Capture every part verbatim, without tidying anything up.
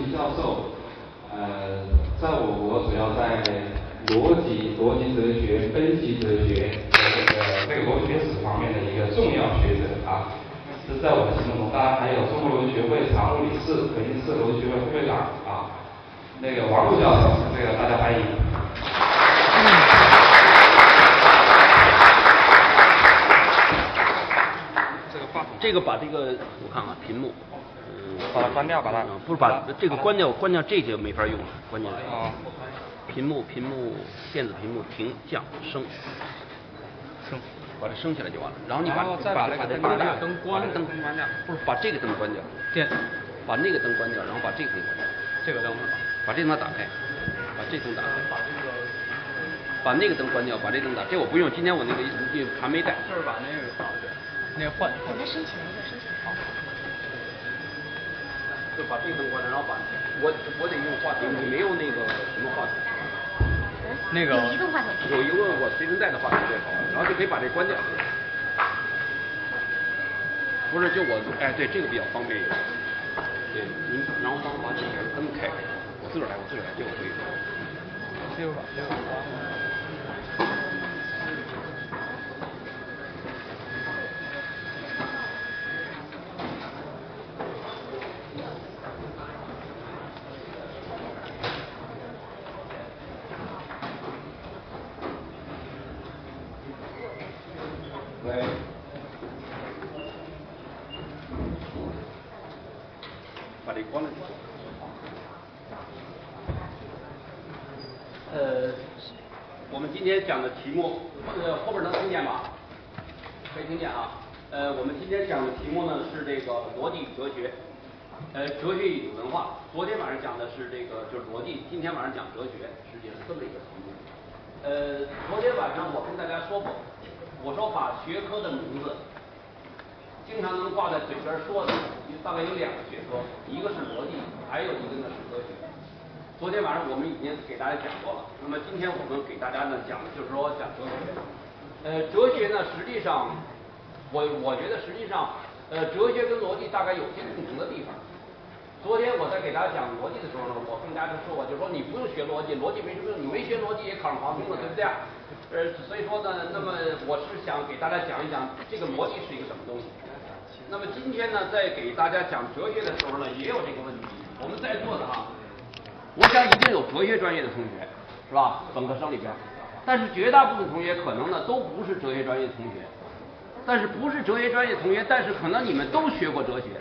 金教授。呃，在我国主要在逻辑、逻辑哲学、分析哲学和这个这个逻辑学史方面的一个重要学者啊。是在我的心目中，当然还有中国逻辑学会常务理事、北京市逻辑学会副会长啊，那个王璐教授，这个大家欢迎。 这个把这个把这个我看看屏幕。 把它关掉，把它不是把这个关掉，关掉这就没法用了，关键是啊， 屏幕屏幕电子屏幕停降升升， 把它升起来就完了。然后你把再把那个灯把这个灯关灯关掉，不是把这个灯关掉， 电， 把那个灯关掉，然后把这个灯关掉， 这个灯， 把这灯打开，把这灯打开，把这个把那个灯关掉，把这灯打，这我不用，今天我那个还没带。 就是把那个啊对，那个换换。 再升起来，再升起来。好。 就把这个灯关了，然后把我我得用话筒，你没有那个什么话筒？ 那个有移动话筒。 有一个我随身带的话筒最好，然后就可以把这关掉。不是，就我哎，对，这个比较方便一点。对，您然后帮我把这个灯开开，我自个儿来，我自个儿来，这我可以。 这个把这个关了。 喂。 把这关了就行。呃，我们今天讲的题目，呃，后边能听见吧？可以听见啊。呃，我们今天讲的题目呢是这个逻辑与哲学，呃，哲学与文化。昨天晚上讲的是这个就是逻辑，今天晚上讲哲学，实际是这么一个题目。呃，昨天晚上我跟大家说过，我说把学科的名字经常能挂在嘴边说的，大概有两个学科，一个是逻辑，还有一个呢是哲学。昨天晚上我们已经给大家讲过了，那么今天我们给大家呢讲的就是说讲哲学。呃，哲学呢实际上，我我觉得实际上，呃，哲学跟逻辑大概有些共同的地方。昨天我在给大家讲逻辑的时候呢，我跟大家说过，就是说你不用学逻辑，逻辑没什么用，你没学逻辑也考上华东了，对不对？呃，所以说呢，那么我是想给大家讲一讲这个逻辑是一个什么东西。那么今天呢，在给大家讲哲学的时候呢，也有这个问题。我们在座的哈，我想一定有哲学专业的同学，是吧？本科生里边，但是绝大部分同学可能呢都不是哲学专业的同学，但是不是哲学专业同学，但是可能你们都学过哲学。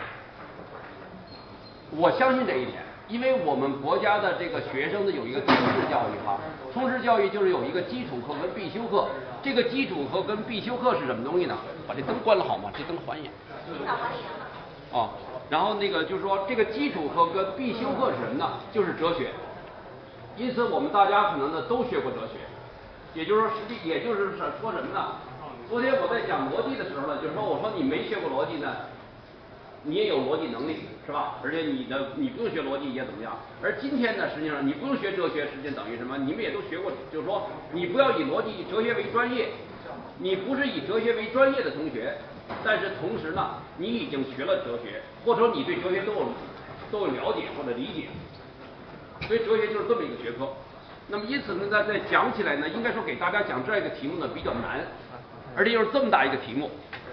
我相信这一点，因为我们国家的这个学生呢有一个通识教育哈，通识教育就是有一个基础课跟必修课，这个基础课跟必修课是什么东西呢？把这灯关了好吗？这灯还眼。哦，然后那个就是说，这个基础课跟必修课是什么呢？就是哲学。因此，我们大家可能呢都学过哲学，也就是说，实际也就是说什么呢？昨天我在讲逻辑的时候呢，就是说，我说你没学过逻辑呢，你也有逻辑能力，是吧？而且你的你不用学逻辑也怎么样？而今天呢，实际上你不用学哲学，实际等于什么？你们也都学过，就是说，你不要以逻辑、哲学为专业，你不是以哲学为专业的同学。但是同时呢，你已经学了哲学，或者说你对哲学都有都有了解或者理解，所以哲学就是这么一个学科。那么因此呢，在在讲起来呢，应该说给大家讲这样一个题目呢比较难，而且又是这么大一个题目。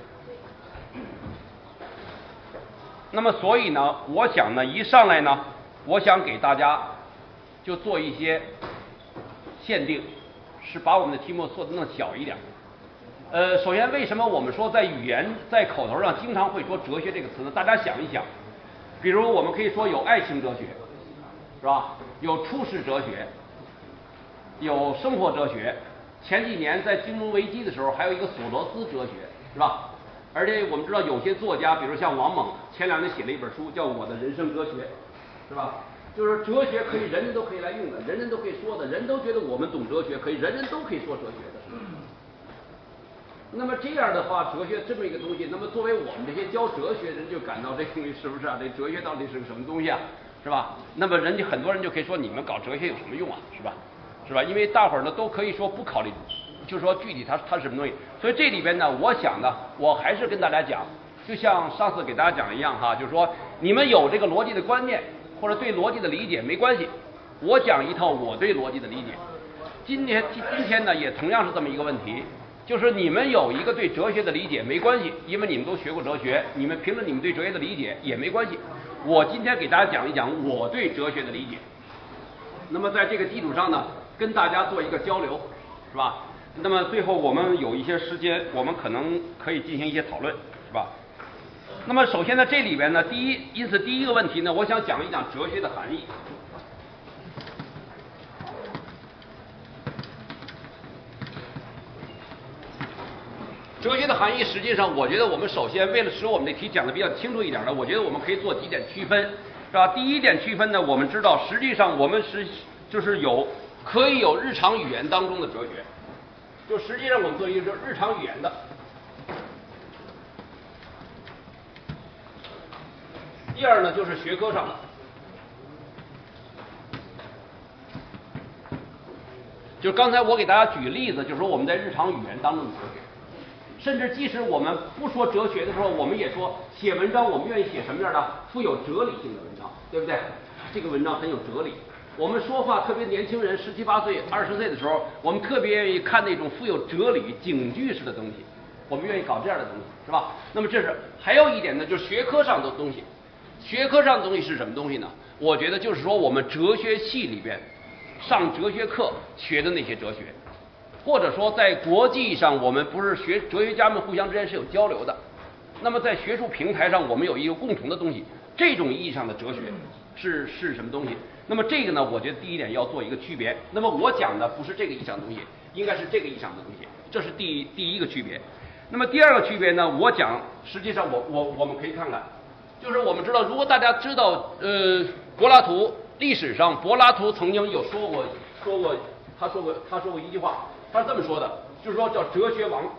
那么所以呢，我想呢，一上来呢，我想给大家就做一些限定，是把我们的题目做得弄小一点。呃，首先，为什么我们说在语言在口头上经常会说哲学这个词呢？大家想一想，比如我们可以说有爱情哲学，是吧？有处世哲学，有生活哲学。前几年在金融危机的时候，还有一个索罗斯哲学，是吧？而且我们知道有些作家，比如像王蒙，前两年写了一本书叫《我的人生哲学》，是吧？就是哲学可以人人都可以来用的，人人都可以说的，人都觉得我们懂哲学，可以人人都可以说哲学的，是吧？那么这样的话，哲学这么一个东西，那么作为我们这些教哲学人就感到这东西是不是啊？这哲学到底是个什么东西啊？是吧？那么人家很多人就可以说，你们搞哲学有什么用啊？是吧？是吧？因为大伙儿呢都可以说不考虑，就是说具体它它是什么东西。所以这里边呢，我想呢，我还是跟大家讲，就像上次给大家讲一样哈，就是说你们有这个逻辑的观念， 或者对逻辑的理解没关系，我讲一套我对逻辑的理解。今天今今天呢，也同样是这么一个问题，就是你们有一个对哲学的理解没关系，因为你们都学过哲学，你们凭着你们对哲学的理解也没关系。我今天给大家讲一讲我对哲学的理解。那么在这个基础上呢，跟大家做一个交流，是吧？那么最后我们有一些时间，我们可能可以进行一些讨论，是吧？那么首先呢，这里边呢，第一，因此第一个问题呢，我想讲一讲哲学的含义。哲学的含义，实际上，我觉得我们首先为了使我们的题讲的比较清楚一点呢，我觉得我们可以做几点区分，是吧？第一点区分呢，我们知道，实际上我们是就是有可以有日常语言当中的哲学，就实际上我们做一个日常语言的。第二呢，就是学科上的，就刚才我给大家举例子，就是说我们在日常语言当中的哲学。甚至即使我们不说哲学的时候，我们也说写文章，我们愿意写什么样的富有哲理性的文章，对不对？这个文章很有哲理。我们说话，特别年轻人十七八岁、二十岁的时候，我们特别愿意看那种富有哲理、警句式的东西，我们愿意搞这样的东西，是吧？那么这是还有一点呢，就是学科上的东西。学科上的东西是什么东西呢？我觉得就是说我们哲学系里边上哲学课学的那些哲学。或者说，在国际上，我们不是学哲学家们互相之间是有交流的。那么，在学术平台上，我们有一个共同的东西，这种意义上的哲学是是什么东西？那么这个呢，我觉得第一点要做一个区别。那么我讲的不是这个意义上的东西，应该是这个意义上的东西，这是第第一个区别。那么第二个区别呢，我讲，实际上我我我们可以看看，就是我们知道，如果大家知道，呃，柏拉图历史上，柏拉图曾经有说过说过，他说过他说过一句话。他是这么说的，就是说叫哲学王，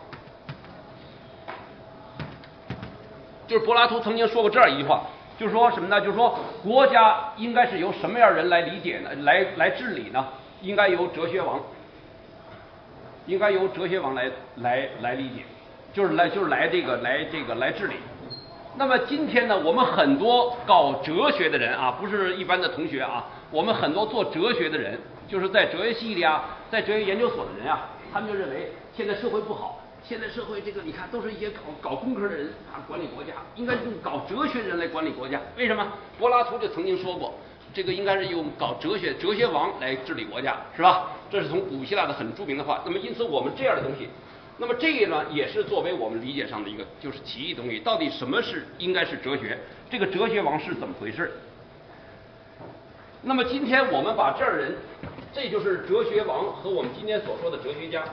就是柏拉图曾经说过这样一句话，就是说什么呢？就是说国家应该是由什么样人来理解呢？来来治理呢？应该由哲学王，应该由哲学王来来来理解，就是来就是来这个来这个来治理。那么今天呢，我们很多搞哲学的人啊，不是一般的同学啊，我们很多做哲学的人。就是在哲学系里啊，在哲学研究所的人啊，他们就认为现在社会不好，现在社会这个你看都是一些搞搞工科的人啊管理国家，应该用搞哲学的人来管理国家。为什么？柏拉图就曾经说过，这个应该是用搞哲学哲学王来治理国家，是吧？这是从古希腊的很著名的话。那么因此我们这样的东西，那么这个呢也是作为我们理解上的一个就是奇异东西。到底什么是应该是哲学？这个哲学王是怎么回事？那么今天我们把这儿人，这就是哲学王和我们今天所说的哲学家，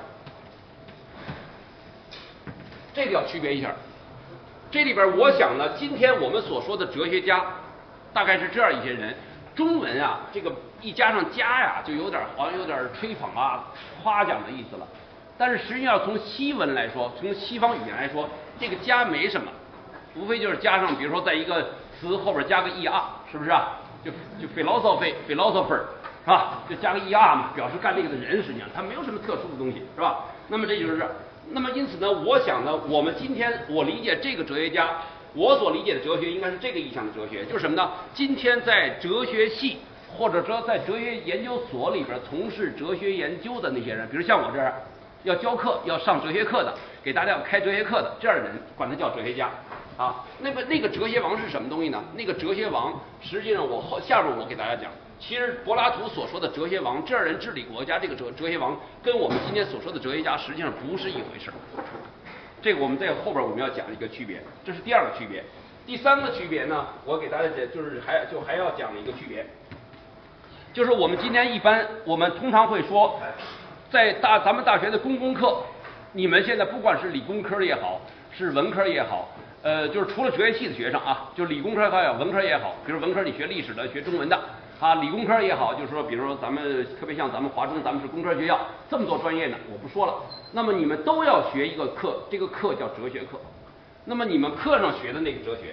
这个要区别一下。这里边我想呢，今天我们所说的哲学家，大概是这样一些人。中文啊，这个一加上家呀，就有点好像有点吹捧啊、夸奖的意思了。但是实际上从西文来说，从西方语言来说，这个加没什么，无非就是加上，比如说在一个词后边加个 er， 是不是啊？就就 philosophy philosopher 是吧？就加个 er 嘛，表示干这个的人，实际上他没有什么特殊的东西，是吧？那么这就是，那么因此呢，我想呢，我们今天我理解这个哲学家，我所理解的哲学应该是这个意义上的哲学，就是什么呢？今天在哲学系或者说在哲学研究所里边从事哲学研究的那些人，比如像我这样要教课、要上哲学课的，给大家要开哲学课的这样的人，管他叫哲学家。啊，那么那个哲学王是什么东西呢？那个哲学王，实际上我后下边我给大家讲，其实柏拉图所说的哲学王，这样人治理国家，这个哲哲学王，跟我们今天所说的哲学家实际上不是一回事。这个我们在后边我们要讲一个区别，这是第二个区别。第三个区别呢，我给大家讲，就是还就还要讲一个区别，就是我们今天一般我们通常会说，在大咱们大学的公共课，你们现在不管是理工科也好，是文科也好。呃，就是除了哲学系的学生啊，就理工科也好，文科也好，比如文科你学历史的、学中文的啊，理工科也好，就是说，比如说咱们特别像咱们华中，咱们是工科学校，这么多专业呢，我不说了。那么你们都要学一个课，这个课叫哲学课。那么你们课上学的那个哲学，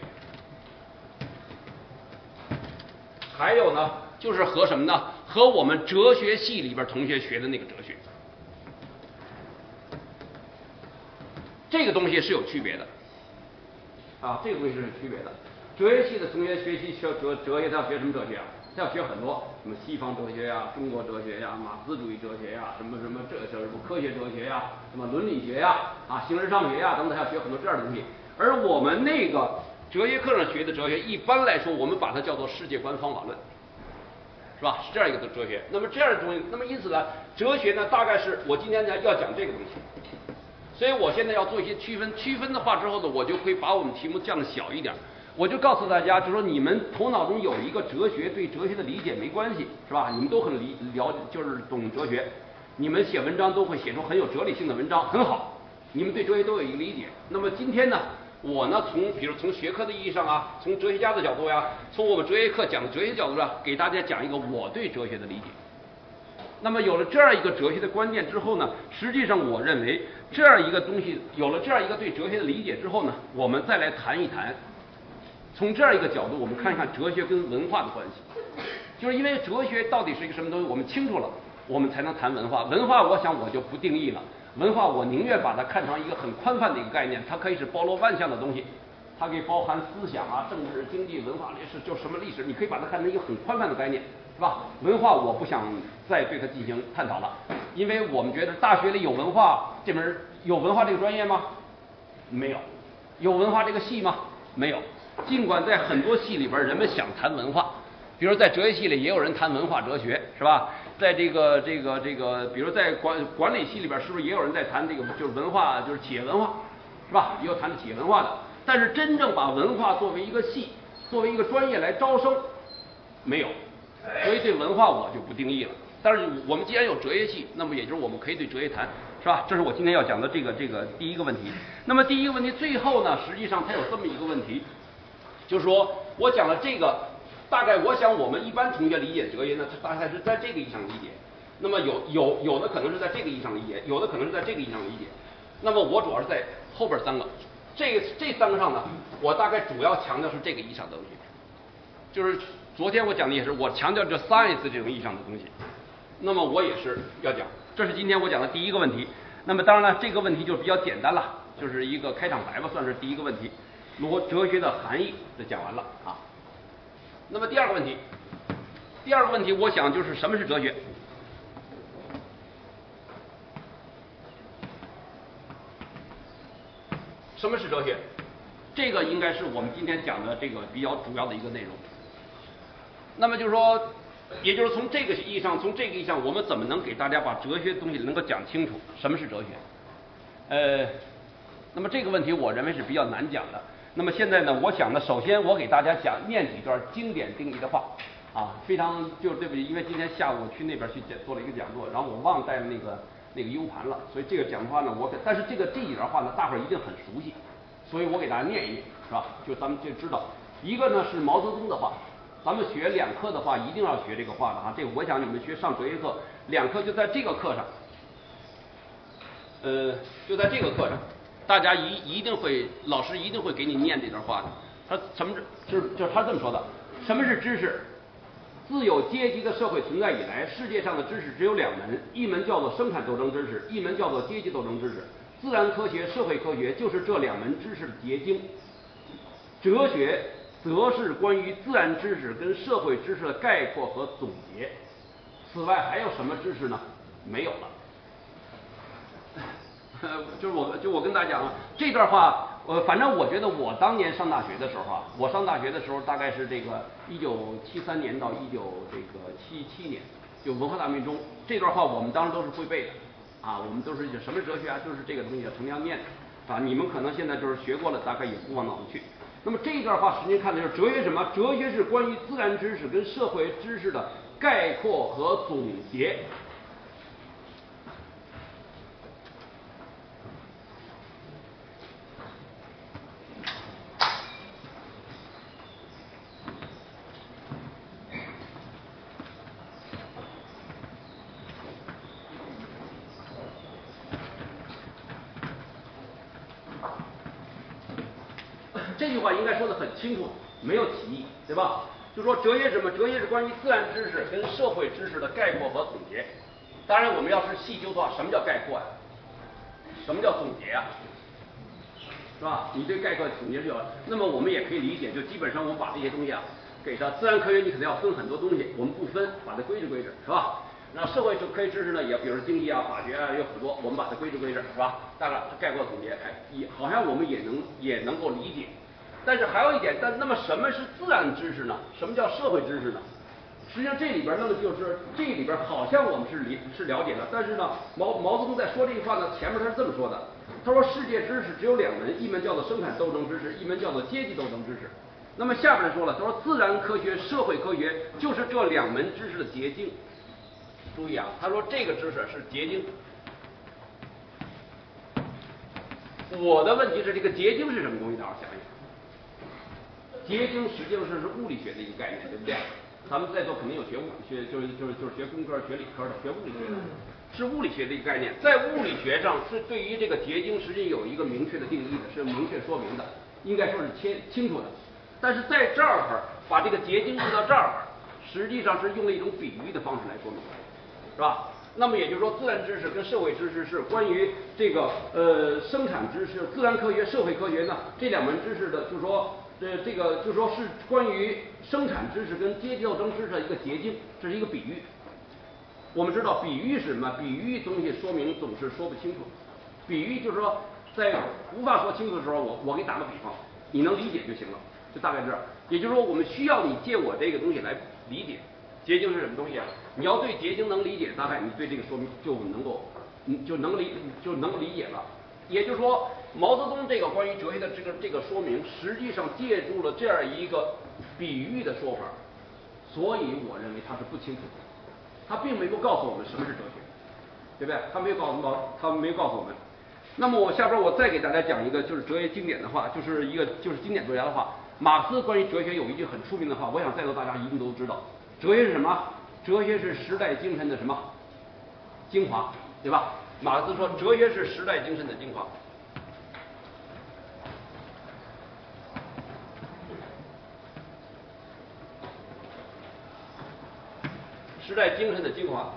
还有呢，就是和什么呢？和我们哲学系里边同学学的那个哲学，这个东西是有区别的。啊，这个东西是有区别的。 哲学系的同学学习学哲哲学，他要学什么哲学啊？他要学很多，什么西方哲学呀、中国哲学呀、马克思主义哲学呀、什么什么这这什么科学哲学呀、什么伦理学呀、啊形而上学呀等等，他要学很多这样的东西。而我们那个哲学课上学的哲学，一般来说我们把它叫做世界观方法论，是吧？是这样一个哲学。那么这样的东西，那么因此呢，哲学呢，大概是我今天呢要讲这个东西。所以我现在要做一些区分，区分的话之后呢，我就会把我们题目降得小一点。我就告诉大家，就说你们头脑中有一个哲学，对哲学的理解没关系，是吧？你们都很理了，就是懂哲学，你们写文章都会写出很有哲理性的文章，很好。你们对哲学都有一个理解。那么今天呢，我呢从比如从学科的意义上啊，从哲学家的角度呀，从我们哲学课讲的哲学角度上，给大家讲一个我对哲学的理解。那么有了这样一个哲学的观念之后呢，实际上我认为这样一个东西，有了这样一个对哲学的理解之后呢，我们再来谈一谈。从这样一个角度，我们看一看哲学跟文化的关系，就是因为哲学到底是一个什么东西，我们清楚了，我们才能谈文化。文化，我想我就不定义了。文化，我宁愿把它看成一个很宽泛的一个概念，它可以是包罗万象的东西，它可以包含思想啊、政治、经济、文化、历史，就什么历史，你可以把它看成一个很宽泛的概念，是吧？文化，我不想再对它进行探讨了，因为我们觉得大学里有文化这门有文化这个专业吗？没有。有文化这个系吗？没有。尽管在很多系里边，人们想谈文化，比如在哲学系里也有人谈文化哲学，是吧？在这个这个这个，比如在管管理系里边，是不是也有人在谈这个就是文化，就是企业文化，是吧？也有谈企业文化的。但是真正把文化作为一个系，作为一个专业来招生，没有。所以对文化我就不定义了。但是我们既然有哲学系，那么也就是我们可以对哲学谈，是吧？这是我今天要讲的这个这个第一个问题。那么第一个问题最后呢，实际上它有这么一个问题。就是说我讲了这个，大概我想我们一般同学理解哲学呢，它大概是在这个意义上理解。那么有有有的可能是在这个意义上理解，有的可能是在这个意义上理解。那么我主要是在后边三个，这个这三个上呢，我大概主要强调是这个意义上的东西。就是昨天我讲的也是，我强调这 science 这种意义上的东西。那么我也是要讲，这是今天我讲的第一个问题。那么当然了，这个问题就比较简单了，就是一个开场白吧，算是第一个问题。罗哲学的含义就讲完了啊。那么第二个问题，第二个问题，我想就是什么是哲学？什么是哲学？这个应该是我们今天讲的这个比较主要的一个内容。那么就是说，也就是从这个意义上，从这个意义上，我们怎么能给大家把哲学的东西能够讲清楚？什么是哲学？呃，那么这个问题我认为是比较难讲的。那么现在呢，我想呢，首先我给大家讲念几段经典定义的话，啊，非常就对不起，因为今天下午去那边去讲做了一个讲座，然后我忘带那个那个 U 盘了，所以这个讲话呢，我给，但是这个这几段话呢，大伙儿一定很熟悉，所以我给大家念一念，是吧？就咱们就知道，一个呢是毛泽东的话，咱们学两课的话，一定要学这个话的啊，这个我想你们学上哲学课，两课就在这个课上，呃，就在这个课上。大家一一定会，老师一定会给你念这段话的。他什么是，就是就是他这么说的：什么是知识？自有阶级的社会存在以来，世界上的知识只有两门，一门叫做生产斗争知识，一门叫做阶级斗争知识。自然科学、社会科学就是这两门知识的结晶。哲学则是关于自然知识跟社会知识的概括和总结。此外还有什么知识呢？没有了。就是我就我跟大家讲啊，这段话，呃，反正我觉得我当年上大学的时候啊，我上大学的时候大概是这个一九七三年到一九这个七七年，就文化大革命中，这段话我们当时都是会背的，啊，我们都是什么哲学啊，就是这个东西成天念的，啊，你们可能现在就是学过了，大概也不往脑子去。那么这一段话实际看的就是哲学什么？哲学是关于自然知识跟社会知识的概括和总结。这句话应该说得很清楚，没有歧义，对吧？就说哲学是什么？哲学是关于自然知识跟社会知识的概括和总结。当然，我们要是细究的话，什么叫概括呀？什么叫总结啊？ 是吧？你对概括总结是有，那么我们也可以理解，就基本上我们把这些东西啊给它，自然科学你可能要分很多东西，我们不分，把它归置归置，是吧？那社会科学知识呢，也比如经济啊、法学啊有很多，我们把它归置归置，是吧？大概概括总结，哎，也好像我们也能也能够理解。但是还有一点，但那么什么是自然知识呢？什么叫社会知识呢？实际上这里边那么就是这里边好像我们是理是了解的，但是呢，毛毛泽东在说这句话呢，前面他是这么说的，他说世界知识只有两门，一门叫做生产斗争知识，一门叫做阶级斗争知识。那么下边说了，他说自然科学、社会科学就是这两门知识的结晶。注意啊，他说这个知识是结晶。我的问题是这个结晶是什么东西？大家想一想。结晶实际上是是物理学的一个概念，对不对？咱们在座肯定有学物学，就是就是就是学工科、学理科的，学物理学的，是物理学的一个概念。在物理学上是对于这个结晶实际有一个明确的定义的，是明确说明的，应该说是清清楚的。但是在这儿把这个结晶用到这儿，实际上是用了一种比喻的方式来说明，是吧？那么也就是说，自然知识跟社会知识是关于这个呃生产知识、自然科学、社会科学呢这两门知识的，就是说。呃，这个就说是关于生产知识跟阶级斗争知识的一个结晶，这是一个比喻。我们知道比喻是什么？比喻东西说明总是说不清楚。比喻就是说，在无法说清楚的时候，我我给你打个比方，你能理解就行了，就大概这样。也就是说，我们需要你借我这个东西来理解结晶是什么东西啊？你要对结晶能理解，大概你对这个说明就能够，你就能理就能理解了。也就是说，毛泽东这个关于哲学的这个这个说明，实际上借助了这样一个比喻的说法，所以我认为他是不清楚的，他并没有告诉我们什么是哲学，对不对？他没有告诉我，他没有告诉我们。那么我下边我再给大家讲一个就是哲学经典的话，就是一个就是经典作家的话。马克思关于哲学有一句很出名的话，我想在座大家一定都知道，哲学是什么？哲学是时代精神的什么？精华，对吧？马克思说，哲学是时代精神的精华。时代精神的精华。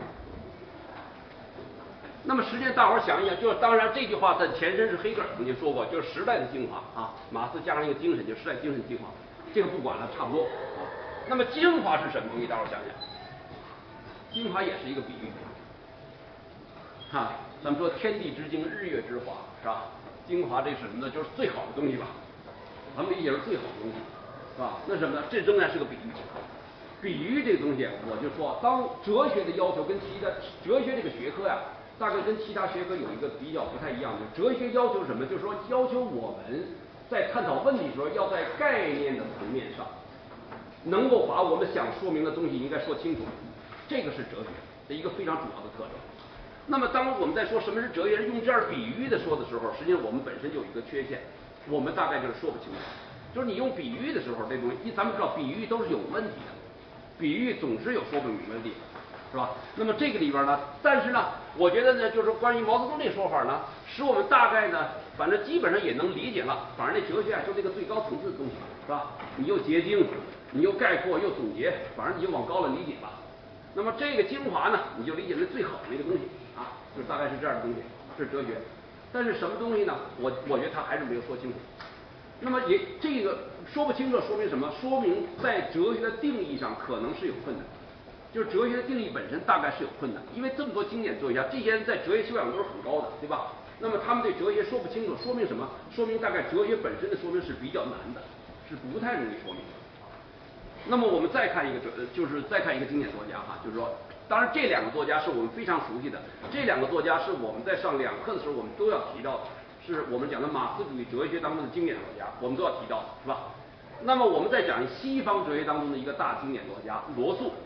那么实际上大伙儿想一想，就是当然这句话的前身是黑格尔曾经说过，就是时代的精华啊。马克思加上一个精神，就是时代精神精华。这个不管了，差不多啊。那么精华是什么东西？大伙儿想想，精华也是一个比喻。哈，咱们说天地之精，日月之华，是吧？精华这是什么呢？就是最好的东西吧。咱们理解是最好的东西，是吧？那什么呢？这仍然是个比喻。比喻这个东西，我就说，当哲学的要求跟其他哲学这个学科呀，大概跟其他学科有一个比较不太一样的。哲学要求什么？就是说要求我们在探讨问题的时候，要在概念的层面上，能够把我们想说明的东西应该说清楚。这个是哲学的一个非常主要的特征。那么当我们在说什么是哲学，用这样比喻的说的时候，实际上我们本身就有一个缺陷，我们大概就是说不清楚。就是你用比喻的时候，这东西，咱们知道比喻都是有问题的。比喻总是有说不明白的地方，是吧？那么这个里边呢，但是呢，我觉得呢，就是关于毛泽东这个说法呢，使我们大概呢，反正基本上也能理解了。反正那哲学啊，就这个最高层次的东西，是吧？你又结晶，你又概括，又总结，反正你就往高了理解吧。那么这个精华呢，你就理解为最好的那个东西啊，就是大概是这样的东西，是哲学。但是什么东西呢？我我觉得他还是没有说清楚。那么也这个说不清楚，说明什么？说明在哲学的定义上可能是有困难，就是哲学的定义本身大概是有困难，因为这么多经典作家，这些人在哲学修养都是很高的，对吧？那么他们对哲学说不清楚，说明什么？说明大概哲学本身的说明是比较难的，是不太容易说明的。那么我们再看一个哲，就是再看一个经典作家哈，就是说，当然这两个作家是我们非常熟悉的，这两个作家是我们在上两课的时候我们都要提到的。是我们讲的马克思主义哲学当中的经典作家，我们都要提到，是吧？那么我们再讲西方哲学当中的一个大经典作家罗素。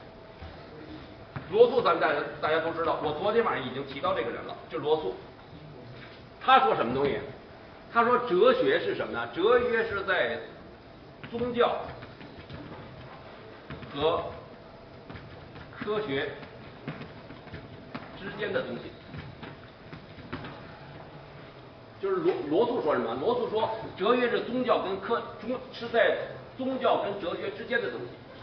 罗素咱们大家大家都知道，我昨天晚上已经提到这个人了，就是罗素。他说什么东西？他说哲学是什么呢？哲学是在宗教和科学之间的东西。就是罗罗素说什么？罗素说，哲学是宗教跟科宗是在宗教跟哲学之间的东西。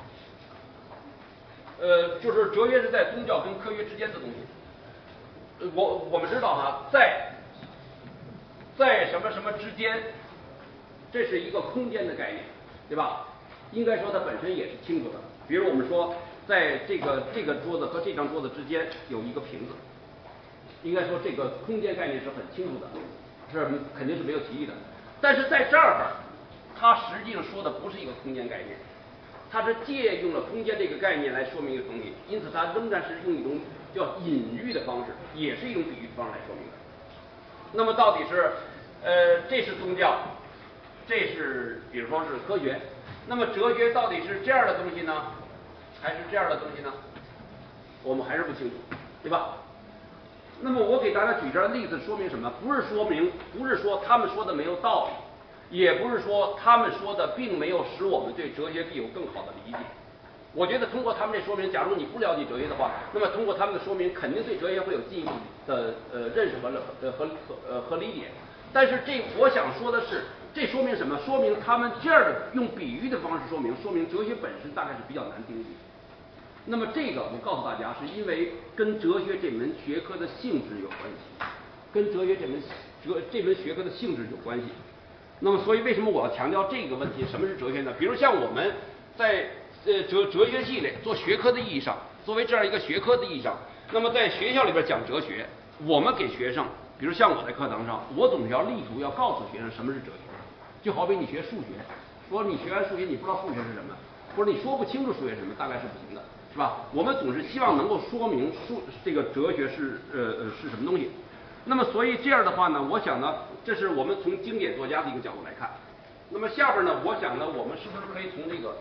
呃，就是哲学是在宗教跟科学之间的东西。呃、我我们知道哈，在在什么什么之间，这是一个空间的概念，对吧？应该说它本身也是清楚的。比如我们说，在这个这个桌子和这张桌子之间有一个瓶子，应该说这个空间概念是很清楚的，是肯定是没有歧义的。但是在这儿，它实际上说的不是一个空间概念，它是借用了空间这个概念来说明一个东西，因此它仍然是用一种叫隐喻的方式，也是一种比喻的方式来说明的。那么到底是，呃，这是宗教，这是比如说是科学，那么哲学到底是这样的东西呢，还是这样的东西呢？我们还是不清楚，对吧？那么我给大家举这例子说明什么？不是说明，不是说他们说的没有道理，也不是说他们说的并没有使我们对哲学有更好的理解。我觉得通过他们这说明，假如你不了解哲学的话，那么通过他们的说明，肯定对哲学会有进一步的呃认识和呃和和呃和理解。但是这我想说的是，这说明什么？说明他们这样的用比喻的方式说明，说明哲学本身大概是比较难定义。那么这个我告诉大家，是因为跟哲学这门学科的性质有关系，跟哲学这门哲这门学科的性质有关系。那么所以为什么我要强调这个问题？什么是哲学呢？比如像我们在呃哲哲学系里做学科的意义上，作为这样一个学科的意义上，那么在学校里边讲哲学，我们给学生，比如像我在课堂上，我总是要力图要告诉学生什么是哲学。就好比你学数学，说你学完数学你不知道数学是什么，或者你说不清楚数学是什么，大概是不行的。是吧？我们总是希望能够说明数这个哲学是呃呃是什么东西。那么所以这样的话呢，我想呢，这是我们从经典作家的一个角度来看。那么下边呢，我想呢，我们是不是可以从这个，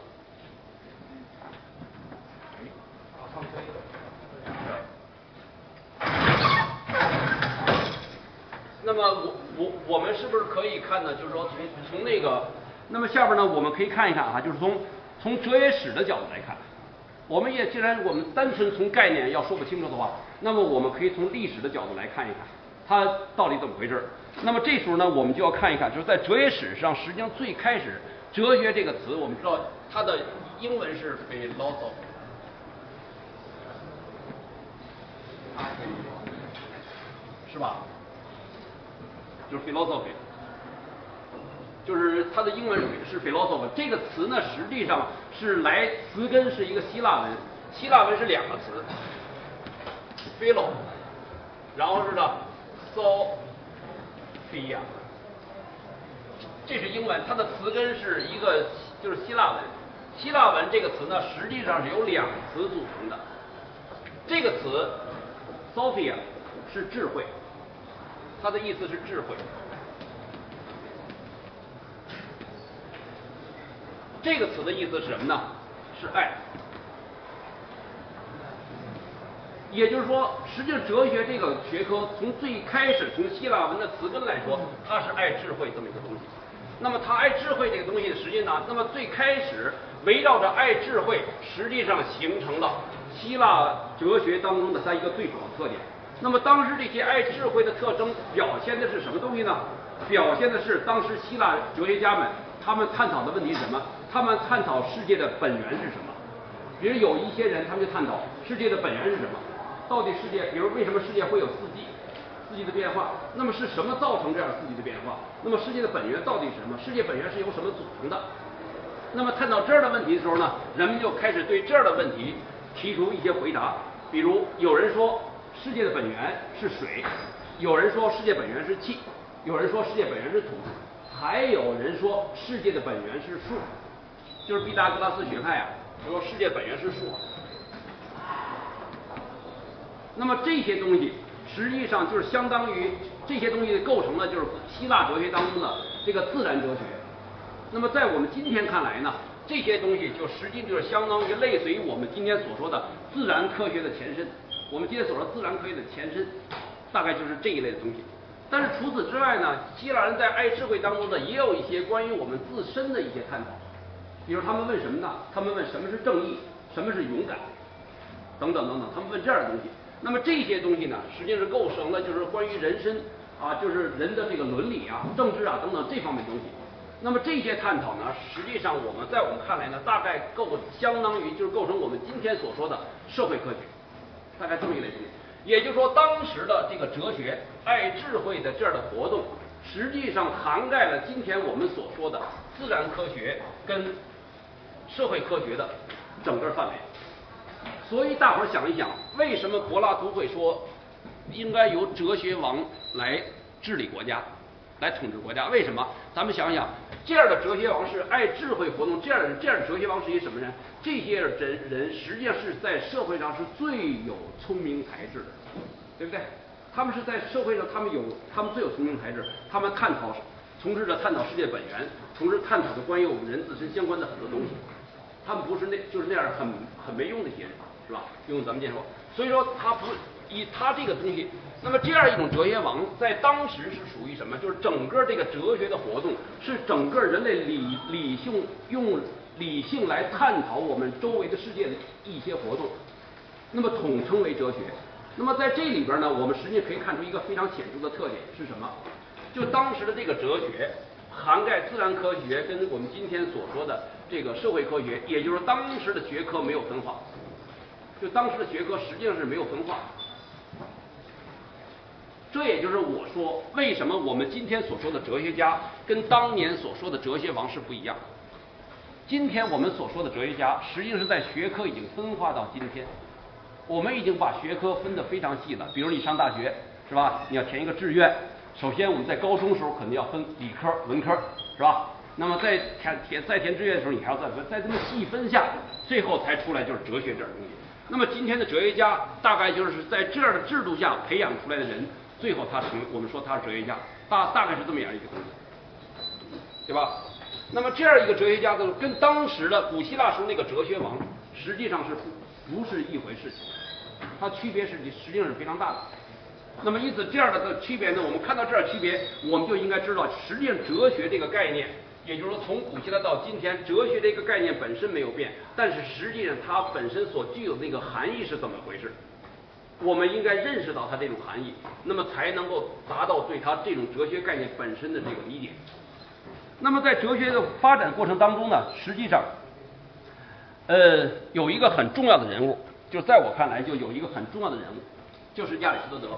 那么我我我们是不是可以看呢？就是说从从那个，那么下边呢，我们可以看一看啊，就是从从哲学史的角度来看。我们也既然我们单纯从概念要说不清楚的话，那么我们可以从历史的角度来看一看它到底怎么回事。那么这时候呢，我们就要看一看，就是在哲学史上，实际上最开始哲学这个词，我们知道它的英文是 philosophy， 是吧？就是 philosophy。就是它的英文是 philosophy 这个词呢，实际上是来词根是一个希腊文，希腊文是两个词 philo， 然后是呢 sophia， 这是英文，它的词根是一个就是希腊文。希腊文这个词呢，实际上是由两个词组成的。这个词 sophia 是智慧，它的意思是智慧。这个词的意思是什么呢？是爱。也就是说，实际上哲学这个学科从最开始从希腊文的词根来说，它是爱智慧这么一个东西。那么它爱智慧这个东西的实际呢，那么最开始围绕着爱智慧，实际上形成了希腊哲学当中的它一个最主要的特点。那么当时这些爱智慧的特征表现的是什么东西呢？表现的是当时希腊哲学家们他们探讨的问题是什么？他们探讨世界的本源是什么？比如有一些人，他们就探讨世界的本源是什么？到底世界，比如为什么世界会有四季，四季的变化？那么是什么造成这样四季的变化？那么世界的本源到底是什么？世界本源是由什么组成的？那么探讨这样的问题的时候呢，人们就开始对这样的问题提出一些回答。比如有人说世界的本源是水，有人说世界本源是气，有人说世界本源是土，还有人说世界的本源是数。就是毕达哥拉斯学派啊，说世界本源是数。那么这些东西实际上就是相当于这些东西构成了就是希腊哲学当中的这个自然哲学。那么在我们今天看来呢，这些东西就实际就是相当于类似于我们今天所说的自然科学的前身。我们今天所说的自然科学的前身，大概就是这一类的东西。但是除此之外呢，希腊人在爱智慧当中呢，也有一些关于我们自身的一些探讨。比如他们问什么呢？他们问什么是正义，什么是勇敢，等等等等，他们问这样的东西。那么这些东西呢，实际上是构成了就是关于人身啊，就是人的这个伦理啊、政治啊等等这方面东西。那么这些探讨呢，实际上我们在我们看来呢，大概构相当于就是构成我们今天所说的社会科学，大概这么一类东西。也就是说，当时的这个哲学爱智慧的这样的活动， 实际上涵盖了今天我们所说的自然科学跟社会科学的整个范围。所以大伙儿想一想，为什么柏拉图会说应该由哲学王来治理国家，来统治国家？为什么？咱们想想，这样的哲学王是爱智慧活动，这样的这样的哲学王是一什么人？这些人人实际上是在社会上是最有聪明才智的，对不对？他们是在社会上，他们有他们最有聪明才智，他们探讨，从事着探讨世界本源，从事探讨的关于我们人自身相关的很多东西。他们不是那就是那样很很没用的一些人，是吧？用咱们今天说，所以说他不以他这个东西，那么这样一种哲学王，在当时是属于什么？就是整个这个哲学的活动，是整个人类理理性用理性来探讨我们周围的世界的一些活动，那么统称为哲学。那么在这里边呢，我们实际可以看出一个非常显著的特点是什么？就当时的这个哲学涵盖自然科学跟我们今天所说的这个社会科学，也就是当时的学科没有分化，就当时的学科实际上是没有分化。这也就是我说为什么我们今天所说的哲学家跟当年所说的哲学王是不一样。今天我们所说的哲学家，实际上是在学科已经分化到今天，我们已经把学科分得非常细了。比如你上大学是吧？你要填一个志愿，首先我们在高中的时候肯定要分理科、文科，是吧？那么在填填在填志愿的时候，你还要再分，再这么细分下，最后才出来就是哲学这儿东西。那么今天的哲学家，大概就是在这样的制度下培养出来的人，最后他成我们说他是哲学家，大大概是这么样一个东西，对吧？那么这样一个哲学家的跟当时的古希腊时候那个哲学王，实际上是不不是一回事情，它区别是实际上是非常大的。那么因此这样的区别呢，我们看到这样区别，我们就应该知道，实际上哲学这个概念，也就是说从古希腊到今天，哲学这个概念本身没有变，但是实际上它本身所具有的那个含义是怎么回事？我们应该认识到它这种含义，那么才能够达到对它这种哲学概念本身的这个理解。那么在哲学的发展过程当中呢，实际上，呃，有一个很重要的人物，就在我看来，就有一个很重要的人物，就是亚里士多德。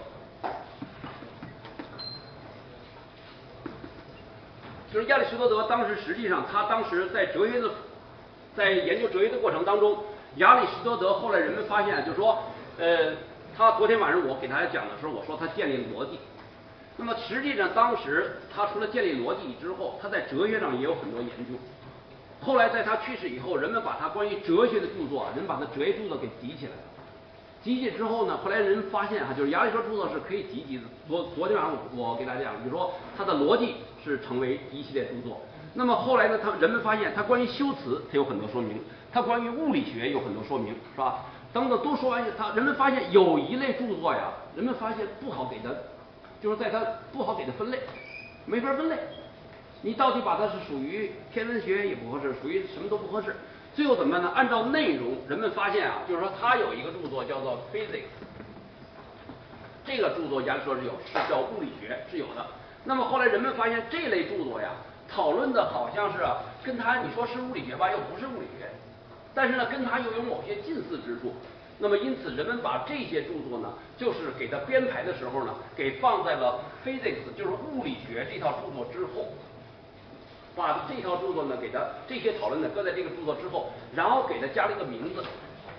就是亚里士多德当时实际上他当时在哲学的在研究哲学的过程当中，亚里士多德后来人们发现，就是说，呃，他昨天晚上我给大家讲的时候，我说他建立逻辑。那么实际上当时他除了建立逻辑之后，他在哲学上也有很多研究。后来在他去世以后，人们把他关于哲学的著作，人把他哲学著作给集起来了。集起之后呢，后来人发现哈、啊，就是亚里士多德著作是可以集集的。昨昨天晚上我我给大家讲，比如说他的逻辑是成为一系列著作。那么后来呢，他人们发现他关于修辞他有很多说明，他关于物理学有很多说明，是吧？等等都说完，他人们发现有一类著作呀，人们发现不好给他，就是在他不好给他分类，没法分类。你到底把它是属于天文学也不合适，属于什么都不合适。最后怎么办呢？按照内容，人们发现啊，就是说他有一个著作叫做 Physics， 这个著作亚里士多德是有，是叫物理学是有的。那么后来人们发现这类著作呀，讨论的好像是啊，跟他你说是物理学吧，又不是物理学，但是呢，跟他又有某些近似之处。那么因此，人们把这些著作呢，就是给它编排的时候呢，给放在了 Physics， 就是物理学这套著作之后。把这套著作呢，给它这些讨论呢，搁在这个著作之后，然后给它加了一个名字，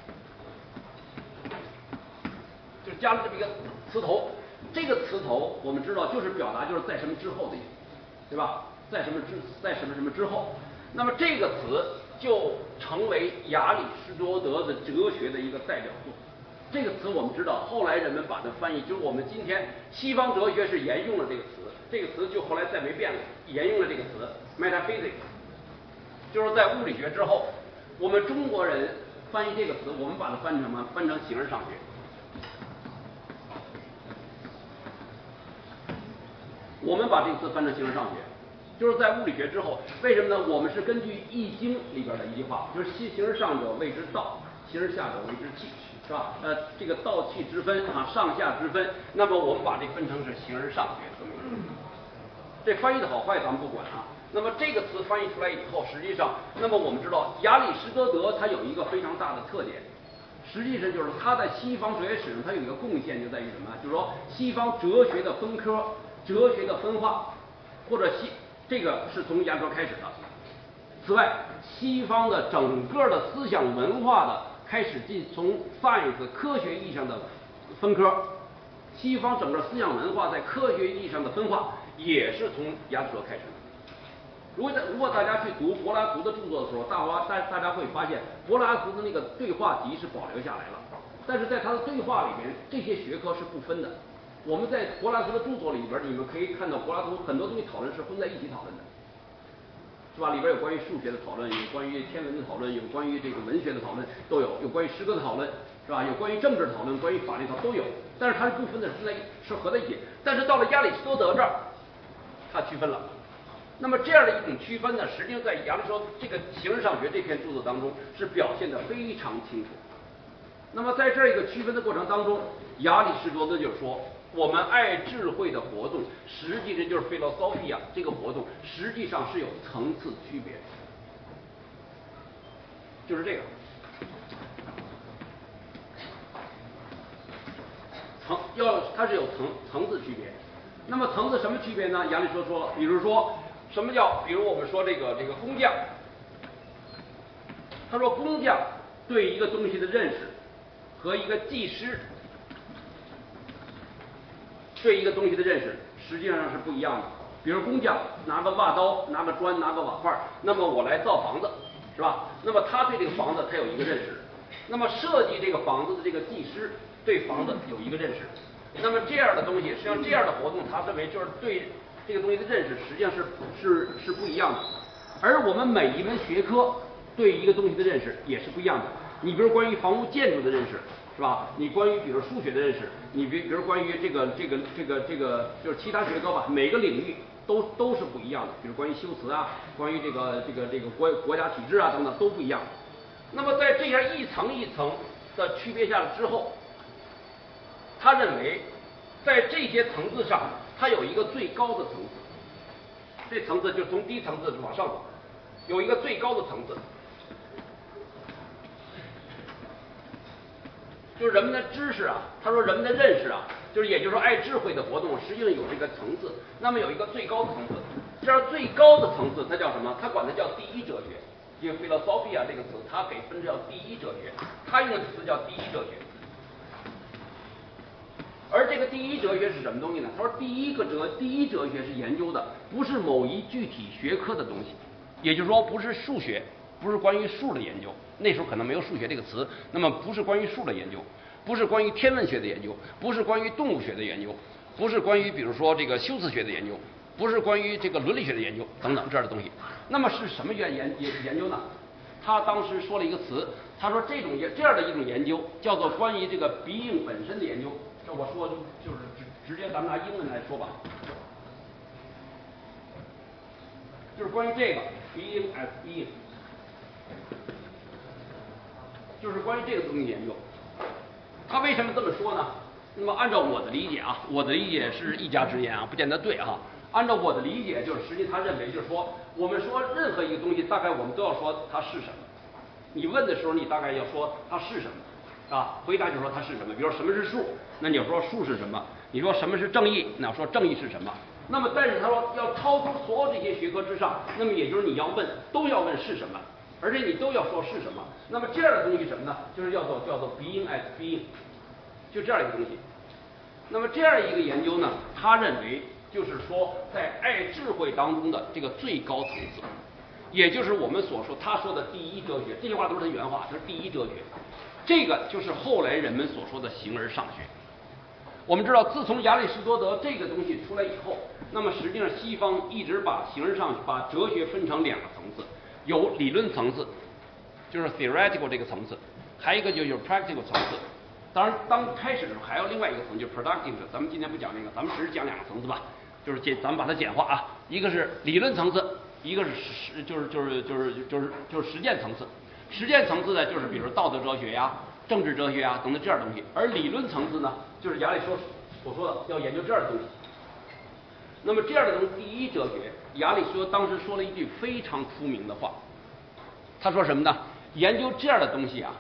就加了这么一个词头。这个词头我们知道就是表达就是在什么之后的意思，对吧？在什么之在什么什么之后，那么这个词就成为亚里士多德的哲学的一个代表作。这个词我们知道，后来人们把它翻译，就是我们今天西方哲学是沿用了这个词，这个词就后来再没变了，沿用了这个词 metaphysics， 就是在物理学之后，我们中国人翻译这个词，我们把它翻成什么？翻成形而上学。我们把这个词翻成形而上学，就是在物理学之后，为什么呢？我们是根据《易经》里边的一句话，就是形而上者谓之道，形而下者谓之气。是吧？呃，这个道气之分啊，上下之分，那么我们把这分成是形而上学这么一个。这翻译的好坏咱们不管啊。那么这个词翻译出来以后，实际上，那么我们知道亚里士多德他有一个非常大的特点，实际上就是他在西方哲学史上他有一个贡献就在于什么？就是说西方哲学的分科、哲学的分化， 或者西这个是从亚里士多德开始的。此外，西方的整个的思想文化的开始进从 science 科学意义上的分科，西方整个思想文化在科学意义上的分化也是从亚里士多德开始的。如果如果大家去读柏拉图的著作的时候，大家大大家会发现柏拉图的那个对话集是保留下来了，但是在他的对话里面，这些学科是不分的。我们在柏拉图的著作里边，你们可以看到柏拉图很多东西讨论是混在一起讨论的，是吧？里边有关于数学的讨论，有关于天文的讨论，有关于这个文学的讨论都有，有关于诗歌的讨论，是吧？有关于政治的讨论，关于法律的讨论都有，但是它是不分的，是在是合在一起。但是到了亚里士多德这儿，他区分了。那么这样的一种区分呢，实际上在亚里士多德这个《形而上学》这篇著作当中是表现得非常清楚。那么在这一个区分的过程当中，亚里士多德就说，我们爱智慧的活动，实际上就是 philosophia 这个活动，实际上是有层次区别的，就是这个层要它是有层层次区别。那么层次什么区别呢？亚里士多德说，比如说什么叫，比如我们说这个这个工匠，他说工匠对一个东西的认识和一个技师对一个东西的认识实际上是不一样的。比如工匠拿个挖刀，拿个砖，拿个瓦块，那么我来造房子，是吧？那么他对这个房子他有一个认识，那么设计这个房子的这个技师对房子有一个认识。那么这样的东西，实际上这样的活动，他认为就是对这个东西的认识，实际上是是是不一样的。而我们每一门学科对一个东西的认识也是不一样的。你比如关于房屋建筑的认识，是吧？你关于比如数学的认识，你比比如关于这个这个这个这个就是其他学科吧，每个领域都都是不一样的。比如关于修辞啊，关于这个这个这个国国家体制啊等等都不一样。那么在这样一层一层的区别下来之后，他认为在这些层次上，它有一个最高的层次，这层次就从低层次往上走，有一个最高的层次。就是人们的知识啊，他说人们的认识啊，就是也就是说爱智慧的活动，实际上有这个层次。那么有一个最高的层次，这样最高的层次它叫什么？他管它叫第一哲学。因为 philosophia 这个词，它给分叫第一哲学，他用的词叫第一哲学。而这个第一哲学是什么东西呢？他说第一个哲第一哲学是研究的不是某一具体学科的东西，也就是说不是数学，不是关于数的研究，那时候可能没有数学这个词，那么不是关于数的研究，不是关于天文学的研究，不是关于动物学的研究，不是关于比如说这个修辞学的研究，不是关于这个伦理学的研究等等这样的东西。那么是什么研研研究呢？他当时说了一个词，他说这种这样的一种研究叫做关于这个鼻应本身的研究。这我说就是直直接咱们拿英文来说吧，就是关于这个 being as being， 就是关于这个东西研究。他为什么这么说呢？那么按照我的理解啊，我的理解是一家之言啊，不见得对啊。按照我的理解，就是实际他认为就是说，我们说任何一个东西，大概我们都要说它是什么。你问的时候，你大概要说它是什么啊？回答就说它是什么。比如说什么是数，那你要说数是什么？你说什么是正义，那要说正义是什么？那么，但是他说要超出所有这些学科之上，那么也就是你要问，都要问是什么，而且你都要说是什么。那么这样的东西什么呢？就是叫做叫做 being as being， 就这样一个东西。那么这样一个研究呢，他认为就是说，在爱智慧当中的这个最高层次，也就是我们所说他说的第一哲学。这句话都是他原话，他是第一哲学。这个就是后来人们所说的形而上学。我们知道，自从亚里士多德这个东西出来以后，那么实际上西方一直把形而上把哲学分成两个层次，有理论层次，就是 theoretical 这个层次，还有一个就是 practical 层次。当然，当开始的时候还有另外一个层，就是 productive 的。咱们今天不讲这个，咱们只是讲两个层次吧，就是简，咱们把它简化啊。一个是理论层次，一个是实，就是就是就是就是就是实践层次。实践层次呢，就是比如道德哲学呀、政治哲学呀等等这样的东西。而理论层次呢，就是亚里士多德所说的要研究这样的东西。那么这样的东西，第一哲学，亚里士多德当时说了一句非常出名的话，他说什么呢？研究这样的东西啊。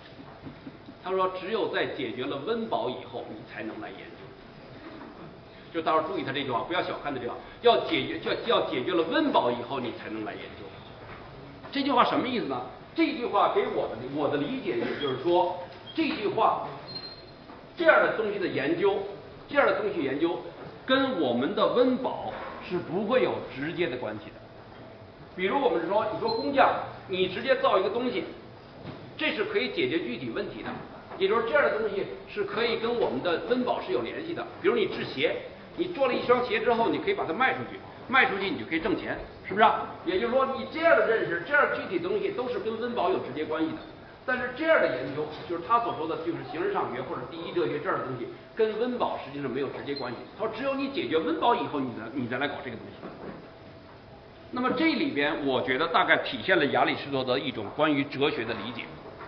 他说：“只有在解决了温饱以后，你才能来研究。” 就到时候注意他这句话，不要小看他这句话，要解决要要解决了温饱以后，你才能来研究。这句话什么意思呢？这句话给我的我的理解也就是说，这句话这样的东西的研究，这样的东西研究跟我们的温饱是不会有直接的关系的。比如我们说，你说工匠，你直接造一个东西，这是可以解决具体问题的。也就是说，这样的东西是可以跟我们的温饱是有联系的。比如你制鞋，你做了一双鞋之后，你可以把它卖出去，卖出去你就可以挣钱，是不是啊？也就是说，你这样的认识，这样具体的东西都是跟温饱有直接关系的。但是这样的研究，就是他所说的，就是形而上学或者第一哲学这样的东西，跟温饱实际上没有直接关系。他说，只有你解决温饱以后，你再你再来搞这个东西。那么这里边，我觉得大概体现了亚里士多德一种关于哲学的理解。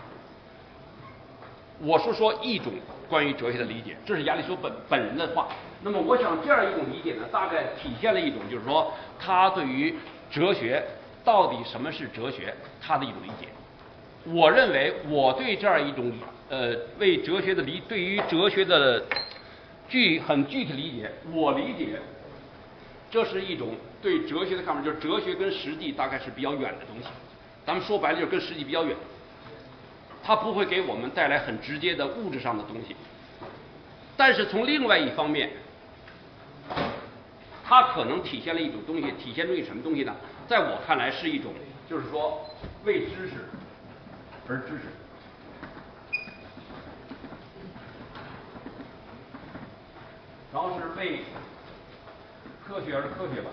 我是说一种关于哲学的理解，这是亚里士多本本人的话。那么我想这样一种理解呢，大概体现了一种就是说他对于哲学到底什么是哲学他的一种理解。我认为我对这样一种呃为哲学的理对于哲学的具很具体理解，我理解这是一种对哲学的看法，就是哲学跟实际大概是比较远的东西。咱们说白了就是跟实际比较远。它不会给我们带来很直接的物质上的东西，但是从另外一方面，它可能体现了一种东西，体现出一什么东西呢？在我看来是一种，就是说为知识而知识，然后是为科学而科学吧。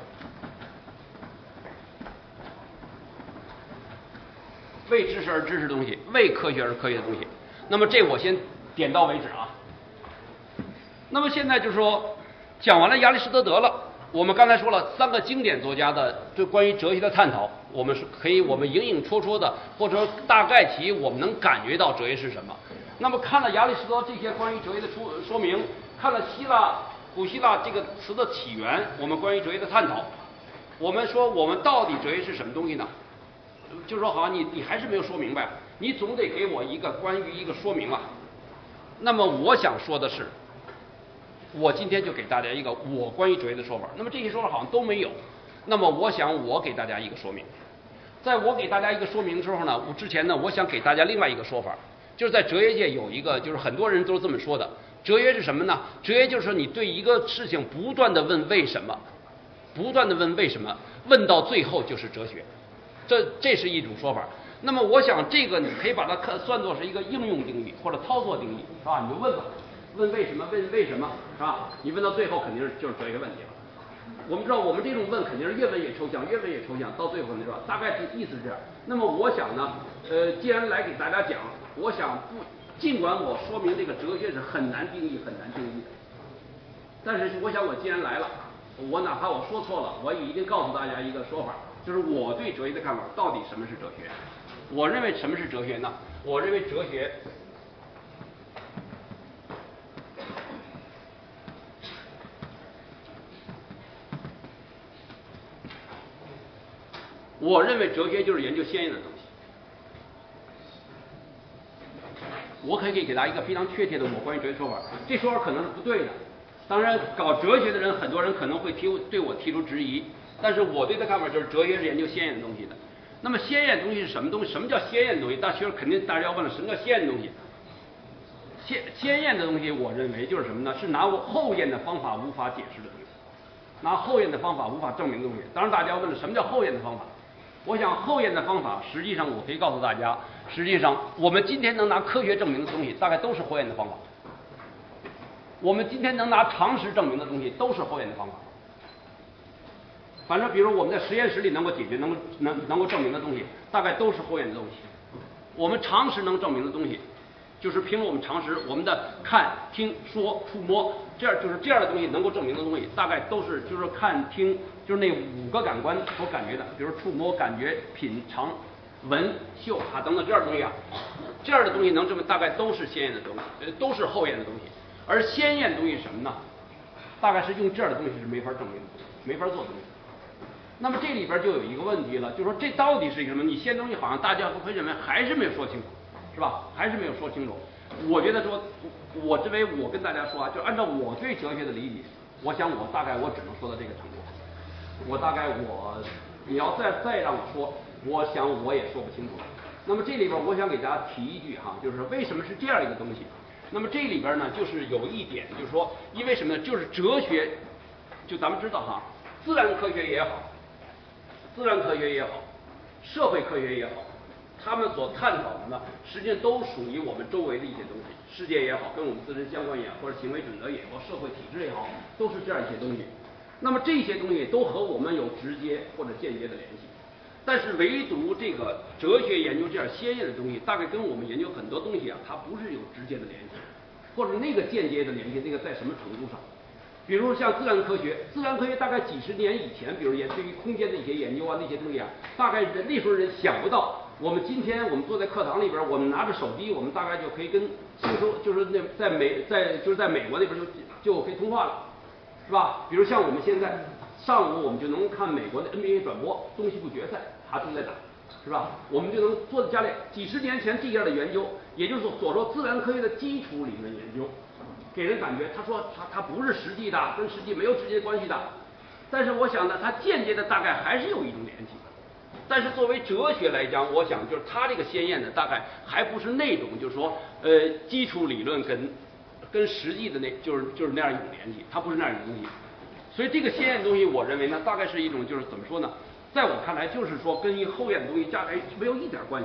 为知识而知识的东西，为科学而科学的东西。那么这我先点到为止啊。那么现在就是说，讲完了亚里士多德了。我们刚才说了三个经典作家的对关于哲学的探讨，我们是可以我们隐隐绰绰的，或者说大概其我们能感觉到哲学是什么。那么看了亚里士多这些关于哲学的说说明，看了希腊古希腊这个词的起源，我们关于哲学的探讨，我们说我们到底哲学是什么东西呢？就是说，好像你你还是没有说明白，你总得给我一个关于一个说明啊。那么我想说的是，我今天就给大家一个我关于哲学的说法。那么这些说法好像都没有，那么我想我给大家一个说明。在我给大家一个说明的时候呢，我之前呢，我想给大家另外一个说法，就是在哲学界有一个，就是很多人都这么说的，哲学是什么呢？哲学就是说你对一个事情不断的问为什么，不断的问为什么，问到最后就是哲学。这这是一种说法。那么我想这个你可以把它看算作是一个应用定义或者操作定义，是吧？你就问吧，问为什么，问为什么，是吧？你问到最后肯定是就是哲学问题了。我们知道我们这种问肯定是越问越抽象，越问越抽象，到最后你知道大概是意思是这样。那么我想呢，呃，既然来给大家讲，我想不尽管我说明这个哲学是很难定义很难定义的，但是我想我既然来了，我哪怕我说错了，我也一定告诉大家一个说法。就是我对哲学的看法，到底什么是哲学？我认为什么是哲学呢？我认为哲学我认为哲学就是研究先验的东西。我可以给大家一个非常确切的我关于哲学说法，这说法可能是不对的。当然，搞哲学的人，很多人可能会提对我提出质疑。但是我对的看法就是，哲学是研究先验的东西的。那么先验的东西是什么东西？什么叫先验的东西？大学肯定大家要问了，什么叫先验的东西？先先验的东西，我认为就是什么呢？是拿我后验的方法无法解释的东西，拿后验的方法无法证明的东西。当然，大家问了，什么叫后验的方法？我想后验的方法，实际上我可以告诉大家，实际上我们今天能拿科学证明的东西，大概都是后验的方法。我们今天能拿常识证明的东西，都是后验的方法。反正比如我们在实验室里能够解决、能够能能够证明的东西，大概都是后验的东西。我们常识能证明的东西，就是凭着我们常识，我们的看、听、说、触摸，这样就是这样的东西能够证明的东西，大概都是就是看、听，就是那五个感官所感觉的，比如触摸、感觉、品尝、闻、嗅啊等等这样的东西啊，这样的东西能证明大概都是先验的东西，呃，都是后验的东西。而先验的东西是什么呢？大概是用这样的东西是没法证明的，没法做的东西。那么这里边就有一个问题了，就是说这到底是一个什么？你先东西好像大家会认为还是没有说清楚，是吧？还是没有说清楚。我觉得说，我认为我跟大家说啊，就按照我对哲学的理解， 我想我大概我只能说到这个程度。我大概我你要再再让我说，我想我也说不清楚了。那么这里边我想给大家提一句哈，就是为什么是这样一个东西？那么这里边呢，就是有一点，就是说，因为什么呢？就是哲学，就咱们知道哈，自然科学也好，自然科学也好，社会科学也好，他们所探讨的呢，实际上都属于我们周围的一些东西，世界也好，跟我们自身相关也好，或者行为准则也好，社会体制也好，都是这样一些东西。那么这些东西都和我们有直接或者间接的联系。但是唯独这个哲学研究这样鲜艳的东西，大概跟我们研究很多东西啊，它不是有直接的联系，或者那个间接的联系，那个在什么程度上？比如像自然科学，自然科学大概几十年以前，比如也对于空间的一些研究啊，那些东西啊，大概人那时候人想不到，我们今天我们坐在课堂里边，我们拿着手机，我们大概就可以跟星球，就是那在美在就是在美国那边就就可以通话了，是吧？比如像我们现在。上午我们就能看美国的 N B A 转播，东西部决赛，他正在打，是吧？我们就能坐在家里。几十年前这样的研究，也就是所说自然科学的基础理论研究，给人感觉，他说他他不是实际的，跟实际没有直接关系的。但是我想呢，它间接的大概还是有一种联系。但是作为哲学来讲，我想就是它这个鲜艳的大概还不是那种，就是说呃基础理论跟跟实际的那就是就是那样一种联系，它不是那样一种东西。所以这个鲜艳的东西，我认为呢，大概是一种就是怎么说呢？在我看来，就是说跟一后验的东西加起来没有一点关系。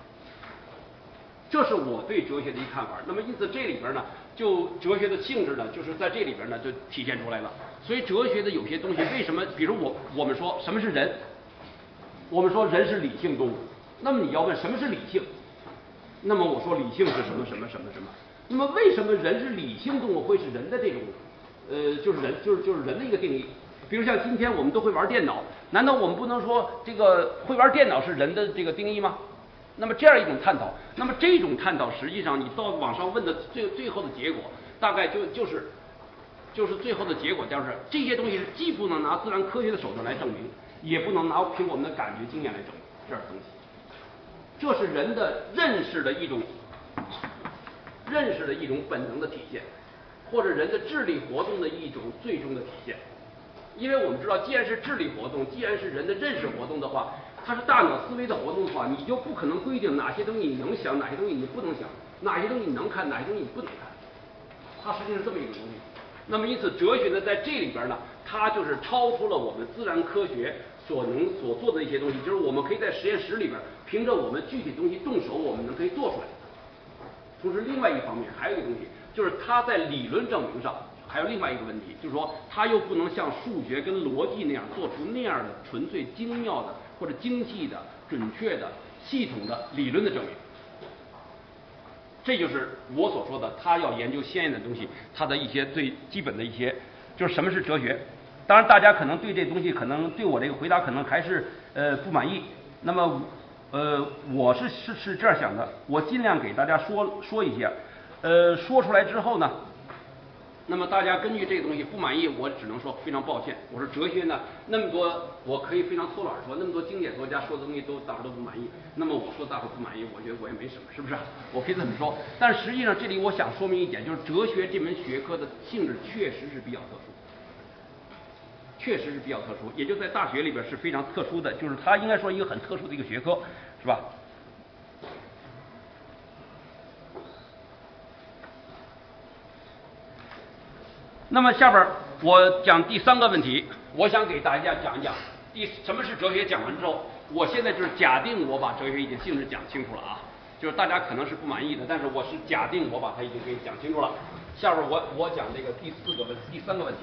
这是我对哲学的一看法。那么因此这里边呢，就哲学的性质呢，就是在这里边呢就体现出来了。所以哲学的有些东西，为什么？比如我我们说什么是人？我们说人是理性动物。那么你要问什么是理性？那么我说理性是什么什么什么什么？那么为什么人是理性动物会是人的这种？呃，就是人，就是就是人的一个定义。比如像今天我们都会玩电脑，难道我们不能说这个会玩电脑是人的这个定义吗？那么这样一种探讨，那么这种探讨实际上你到网上问的最最后的结果，大概就就是就是最后的结果就是这些东西是既不能拿自然科学的手段来证明，也不能拿凭我们的感觉经验来证明这样东西。这是人的认识的一种认识的一种本能的体现。或者人的智力活动的一种最终的体现，因为我们知道，既然是智力活动，既然是人的认识活动的话，它是大脑思维的活动的话，你就不可能规定哪些东西你能想，哪些东西你不能想，哪些东西你能看，哪些东西你不能看，它实际是这么一个东西。那么因此，哲学呢，在这里边呢，它就是超出了我们自然科学所能所做的一些东西，就是我们可以在实验室里边，凭着我们具体东西动手，我们能可以做出来。同时，另外一方面还有一个东西。就是它在理论证明上还有另外一个问题，就是说它又不能像数学跟逻辑那样做出那样的纯粹精妙的或者精细的、准确的、系统的理论的证明。这就是我所说的，他要研究鲜艳的东西，它的一些最基本的一些，就是什么是哲学。当然，大家可能对这东西，可能对我这个回答可能还是呃不满意。那么呃，我是是是这样想的，我尽量给大家说说一些。呃，说出来之后呢，那么大家根据这个东西不满意，我只能说非常抱歉。我说哲学呢，那么多我可以非常粗鲁地说，那么多经典作家说的东西都大伙都不满意，那么我说大伙不满意，我觉得我也没什么，是不是？我可以这么说。但实际上这里我想说明一点，就是哲学这门学科的性质确实是比较特殊，确实是比较特殊，也就在大学里边是非常特殊的，就是它应该说一个很特殊的一个学科，是吧？那么下边我讲第三个问题，我想给大家讲一讲第什么是哲学。讲完之后，我现在就是假定我把哲学已经性质讲清楚了啊，就是大家可能是不满意的，但是我是假定我把它已经给讲清楚了。下边我我讲这个第四个问第三个问题。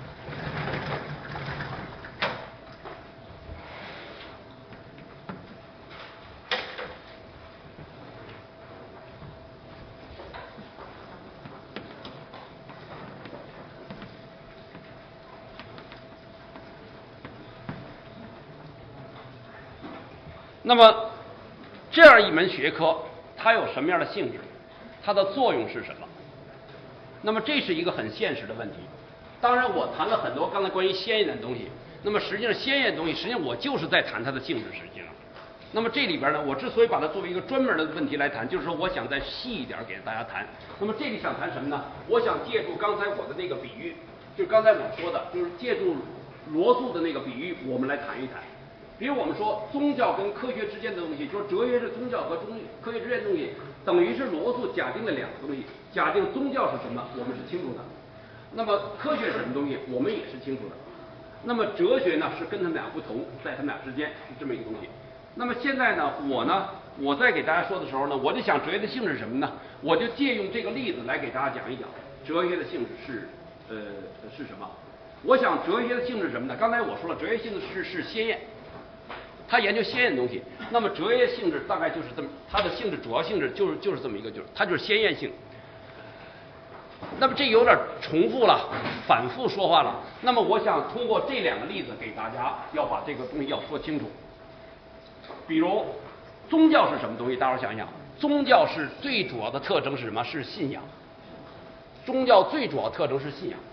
那么这样一门学科，它有什么样的性质？它的作用是什么？那么这是一个很现实的问题。当然，我谈了很多刚才关于鲜艳的东西。那么实际上，鲜艳的东西，实际上我就是在谈它的性质。实际上，那么这里边呢，我之所以把它作为一个专门的问题来谈，就是说我想再细一点给大家谈。那么这里想谈什么呢？我想借助刚才我的那个比喻， 就是刚才我说的，就是借助罗素的那个比喻，我们来谈一谈。比如我们说宗教跟科学之间的东西，就是哲学是宗教和中科学之间的东西，等于是罗素假定了两个东西。假定宗教是什么，我们是清楚的；那么科学是什么东西，我们也是清楚的。那么哲学呢，是跟他们俩不同，在他们俩之间是这么一个东西。那么现在呢，我呢，我在给大家说的时候呢，我就想哲学的性质是什么呢？我就借用这个例子来给大家讲一讲哲学的性质是呃是什么。我想哲学的性质是什么呢？刚才我说了，哲学性质是是先验，他研究先验的东西。那么哲学性质大概就是这么，它的性质主要性质就是就是这么一个，就是它就是先验性。那么这有点重复了，反复说话了。那么我想通过这两个例子给大家要把这个东西要说清楚。比如宗教是什么东西？大伙想一想，宗教是最主要的特征是什么？是信仰。宗教最主要特征是信仰。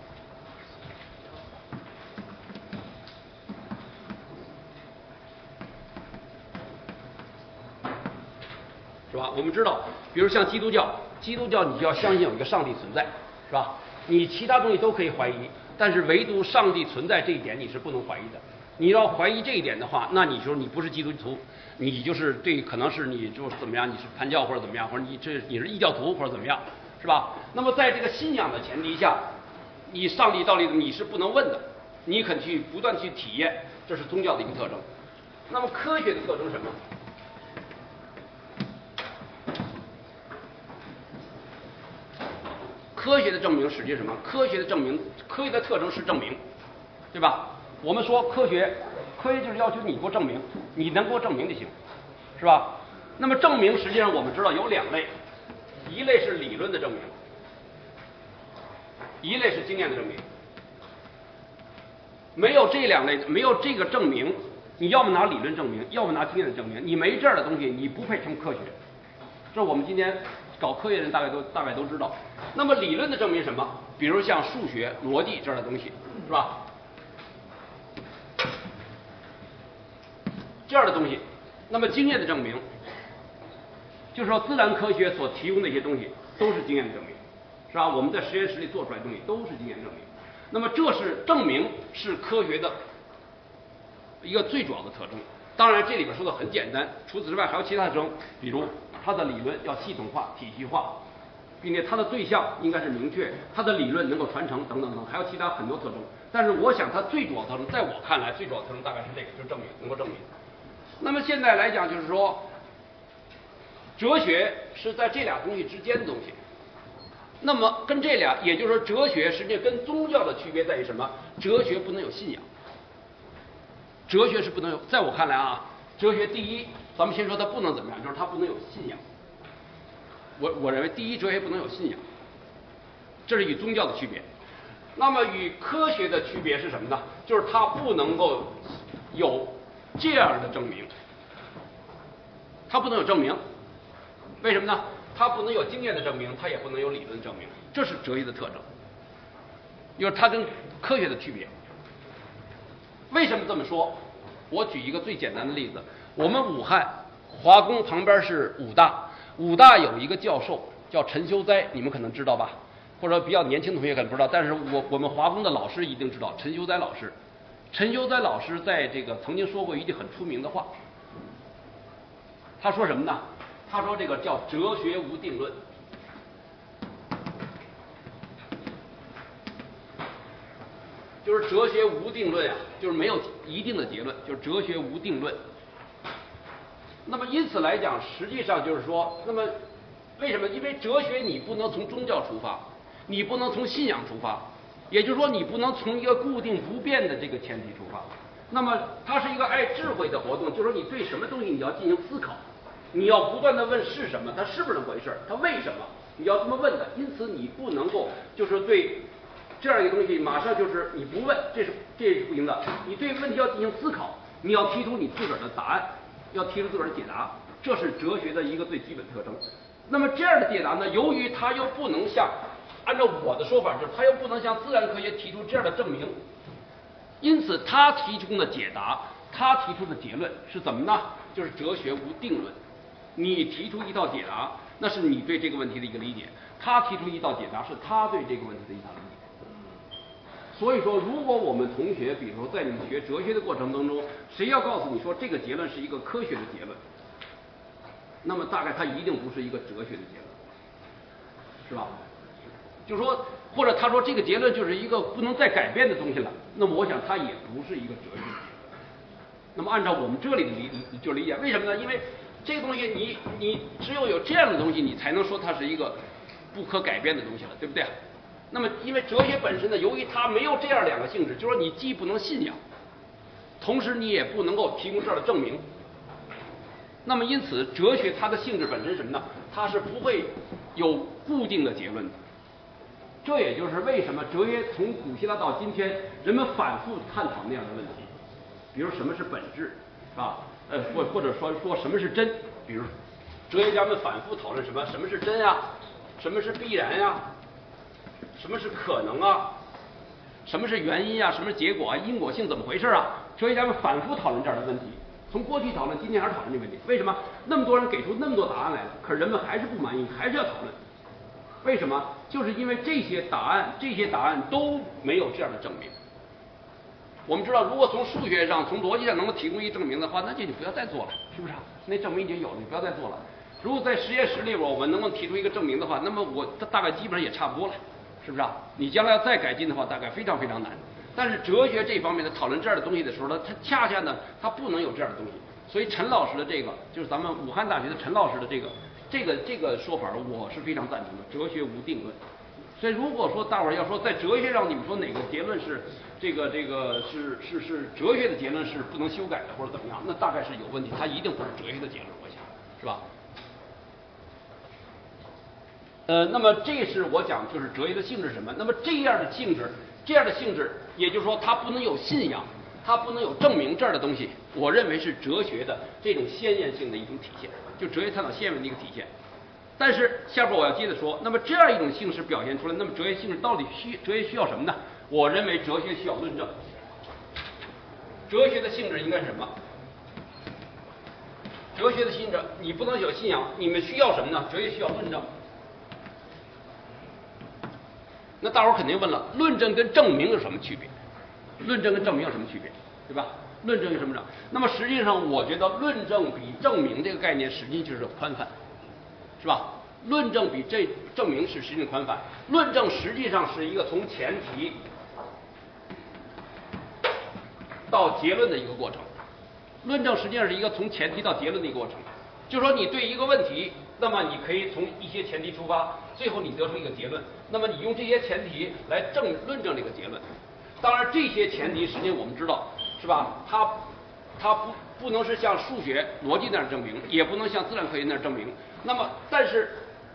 是吧？我们知道，比如像基督教，基督教你就要相信有一个上帝存在，是吧？你其他东西都可以怀疑，但是唯独上帝存在这一点你是不能怀疑的。你要怀疑这一点的话，那你说你不是基督徒，你就是对，可能是你就是怎么样，你是叛教或者怎么样，或者你这你是异教徒或者怎么样，是吧？那么在这个信仰的前提下，你上帝道理你是不能问的，你肯去不断去体验，这是宗教的一个特征。那么科学的特征是什么？科学的证明实际是什么？科学的证明，科学的特征是证明，对吧？我们说科学，科学就是要求你给我证明，你能给我证明就行，是吧？那么证明实际上我们知道有两类，一类是理论的证明，一类是经验的证明。没有这两类，没有这个证明，你要么拿理论证明，要么拿经验的证明，你没这样的东西，你不配称科学。这我们今天搞科学的人大概都大概都知道。那么理论的证明什么？比如像数学、逻辑这样的东西，是吧？这样的东西。那么经验的证明，就是说自然科学所提供的一些东西都是经验的证明，是吧？我们在实验室里做出来的东西都是经验证明。那么这是证明是科学的一个最主要的特征。当然这里边说的很简单，除此之外还有其他特征，比如它的理论要系统化、体系化，并且它的对象应该是明确，它的理论能够传承等等等，还有其他很多特征。但是我想它最主要特征，在我看来最主要特征大概是这个，就是证明，能够证明。那么现在来讲，就是说哲学是在这俩东西之间的东西。那么跟这俩，也就是说哲学实际跟宗教的区别在于什么？哲学不能有信仰，哲学是不能有，在我看来啊，哲学第一，咱们先说它不能怎么样，就是它不能有信仰。我我认为第一，哲学不能有信仰，这是与宗教的区别。那么与科学的区别是什么呢？就是它不能够有这样的证明，它不能有证明，为什么呢？它不能有经验的证明，它也不能有理论证明，这是哲学的特征，就是它跟科学的区别。为什么这么说？我举一个最简单的例子，我们武汉华工旁边是武大，武大有一个教授叫陈修哉，你们可能知道吧？或者比较年轻的同学可能不知道，但是我我们华工的老师一定知道陈修哉老师。陈修哉老师在这个曾经说过一句很出名的话，他说什么呢？他说这个叫哲学无定论。就是哲学无定论啊，就是没有一定的结论，就是哲学无定论。那么因此来讲，实际上就是说，那么为什么？因为哲学你不能从宗教出发，你不能从信仰出发，也就是说你不能从一个固定不变的这个前提出发。那么它是一个爱智慧的活动，就是说你对什么东西你要进行思考，你要不断的问是什么，它是不是那么回事，它为什么，你要这么问的。因此你不能够就是对这样一个东西马上就是你不问，这是这是不行的。你对问题要进行思考，你要提出你自个儿的答案，要提出自个儿的解答，这是哲学的一个最基本特征。那么这样的解答呢，由于它又不能像按照我的说法，就是它又不能像自然科学提出这样的证明，因此他提出的解答，他提出的结论是怎么呢？就是哲学无定论。你提出一套解答，那是你对这个问题的一个理解；他提出一套解答，是他对这个问题的一套理解。 所以说，如果我们同学，比如说在你们学哲学的过程当中，谁要告诉你说这个结论是一个科学的结论，那么大概它一定不是一个哲学的结论，是吧？就是说，或者他说这个结论就是一个不能再改变的东西了，那么我想它也不是一个哲学的结论。那么按照我们这里的理就理解，为什么呢？因为这个东西你你只有有这样的东西，你才能说它是一个不可改变的东西了，对不对？那么因为哲学本身呢，由于它没有这样两个性质，就是说你既不能信仰，同时你也不能够提供这样的证明。那么因此，哲学它的性质本身是什么呢？它是不会有固定的结论的。这也就是为什么哲学从古希腊到今天，人们反复探讨那样的问题，比如什么是本质，啊，呃，或或者说说什么是真，比如哲学家们反复讨论什么什么是真呀，什么是必然呀，什么是可能啊，什么是原因啊，什么是结果啊，因果性怎么回事啊？哲学家们反复讨论这样的问题，从过去讨论，今天还是讨论这个问题。为什么那么多人给出那么多答案来了，可是人们还是不满意，还是要讨论？为什么？就是因为这些答案，这些答案都没有这样的证明。我们知道，如果从数学上、从逻辑上能够提供一证明的话，那就你不要再做了，是不是？那证明已经有了，你不要再做了。如果在实验室里边我们能够提出一个证明的话，那么我大概基本上也差不多了，是不是啊？你将来要再改进的话，大概非常非常难。但是哲学这方面的讨论这样的东西的时候呢，它恰恰呢，它不能有这样的东西。所以陈老师的这个，就是咱们武汉大学的陈老师的这个这个这个说法，我是非常赞成的。哲学无定论。所以如果说大伙儿要说在哲学上你们说哪个结论是这个这个是是是哲学的结论是不能修改的或者怎么样，那大概是有问题，它一定不是哲学的结论，我想是吧？呃，那么这是我讲就是哲学的性质是什么？那么这样的性质，这样的性质，也就是说它不能有信仰，它不能有证明这样的东西，我认为是哲学的这种先验性的一种体现，就哲学探讨先验的一个体现。但是下边我要接着说，那么这样一种性质表现出来，那么哲学性质到底需哲学需要什么呢？我认为哲学需要论证。哲学的性质应该是什么？哲学的性质，你不能有信仰，你们需要什么呢？哲学需要论证。那大伙儿肯定问了，论证跟证明有什么区别？论证跟证明有什么区别？对吧？论证有什么证？那么实际上，我觉得论证比证明这个概念实际就是宽泛。是吧？论证比这证明是实际宽泛。论证实际上是一个从前提到结论的一个过程。论证实际上是一个从前提到结论的一个过程。就是说，你对一个问题，那么你可以从一些前提出发，最后你得出一个结论。那么你用这些前提来证论证这个结论。当然，这些前提实际上我们知道，是吧？它它不不能是像数学逻辑那样证明，也不能像自然科学那样证明。那么，但是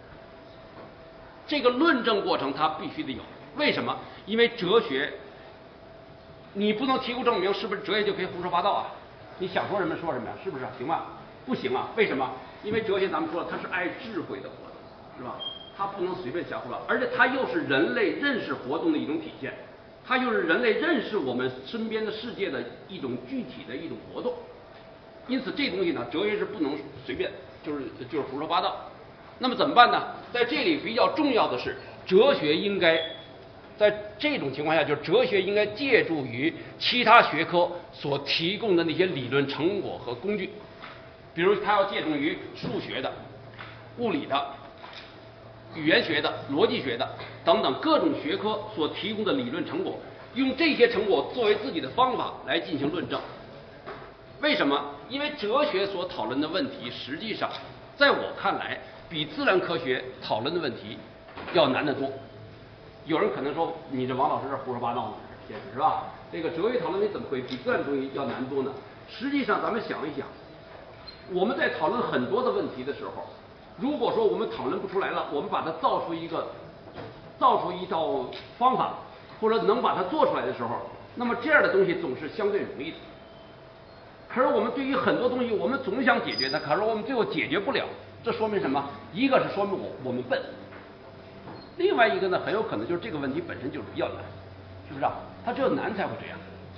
这个论证过程它必须得有。为什么？因为哲学，你不能提供证明，是不是哲学就可以胡说八道啊？你想说什么说什么呀？是不是？行吧？不行啊？为什么？因为哲学咱们说了，它是爱智慧的活动，是吧？它不能随便瞎胡乱，而且它又是人类认识活动的一种体现，它又是人类认识我们身边的世界的一种具体的一种活动。因此，这东西呢，哲学是不能随便。就是就是胡说八道，那么怎么办呢？在这里比较重要的是，哲学应该在这种情况下，就是哲学应该借助于其他学科所提供的那些理论成果和工具，比如它要借助于数学的、物理的、语言学的、逻辑学的等等各种学科所提供的理论成果，用这些成果作为自己的方法来进行论证。为什么？因为哲学所讨论的问题，实际上在我看来，比自然科学讨论的问题要难得多。有人可能说，你这王老师这胡说八道呢，先是是吧？这个哲学讨论你怎么会比自然东西要难多呢？实际上，咱们想一想，我们在讨论很多的问题的时候，如果说我们讨论不出来了，我们把它造出一个造出一套方法，或者能把它做出来的时候，那么这样的东西总是相对容易的。可是我们对于很多东西，我们总想解决它，可是我们最后解决不了，这说明什么？一个是说明我我们笨，另外一个呢，很有可能就是这个问题本身就是比较难，是不是啊？它只有难才会这样。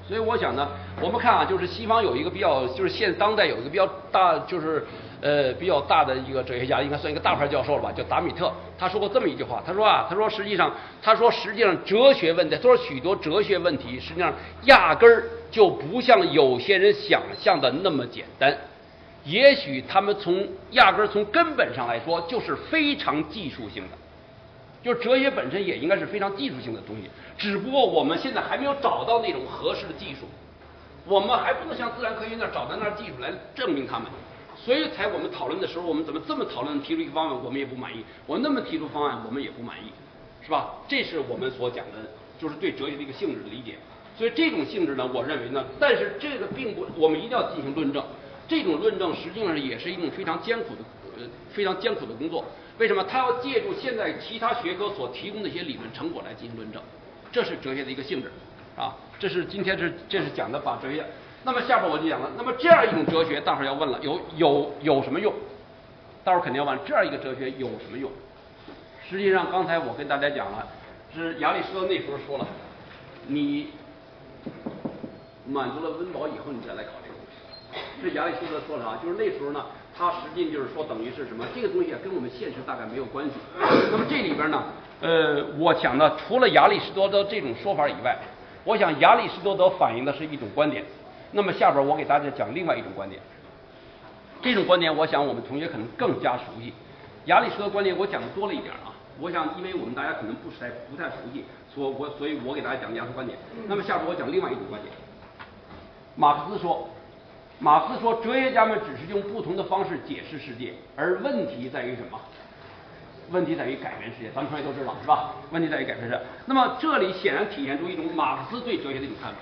所以我想呢，我们看啊，就是西方有一个比较，就是现当代有一个比较大，就是呃比较大的一个哲学家，应该算一个大牌教授了吧，叫达米特。他说过这么一句话，他说啊，他说实际上，他说实际上哲学问题，他说许多哲学问题实际上压根儿就不像有些人想象的那么简单。也许他们从压根儿从根本上来说，就是非常技术性的。就是哲学本身也应该是非常技术性的东西，只不过我们现在还没有找到那种合适的技术，我们还不能像自然科学那找到那技术来证明它们，所以才我们讨论的时候，我们怎么这么讨论提出一个方案，我们也不满意，我那么提出方案，我们也不满意，是吧？这是我们所讲的，就是对哲学的一个性质的理解。所以这种性质呢，我认为呢，但是这个并不，我们一定要进行论证。这种论证实际上也是一种非常艰苦的，呃，非常艰苦的工作。为什么？他要借助现在其他学科所提供的一些理论成果来进行论证，这是哲学的一个性质啊。这是今天是这是讲的把哲学。那么下边我就讲了，那么这样一种哲学，大伙儿要问了，有有有什么用？大伙儿肯定要问，这样一个哲学有什么用？实际上，刚才我跟大家讲了，是亚里士多德那时候说了，你满足了温饱以后，你再来考这个问题。是亚里士多德说的啊，就是那时候呢。它实际就是说，等于是什么？这个东西啊，跟我们现实大概没有关系。那么这里边呢，呃，我想呢，除了亚里士多德这种说法以外，我想亚里士多德反映的是一种观点。那么下边我给大家讲另外一种观点。这种观点，我想我们同学可能更加熟悉。亚里士多德观点我讲的多了一点啊。我想，因为我们大家可能不太不太熟悉，所以我所以我给大家讲亚里士多德观点。那么下边我讲另外一种观点。马克思说。马克思说，哲学家们只是用不同的方式解释世界，而问题在于什么？问题在于改变世界。咱们同学都知道是吧？问题在于改变世界。那么这里显然体现出一种马克思对哲学的一种看法。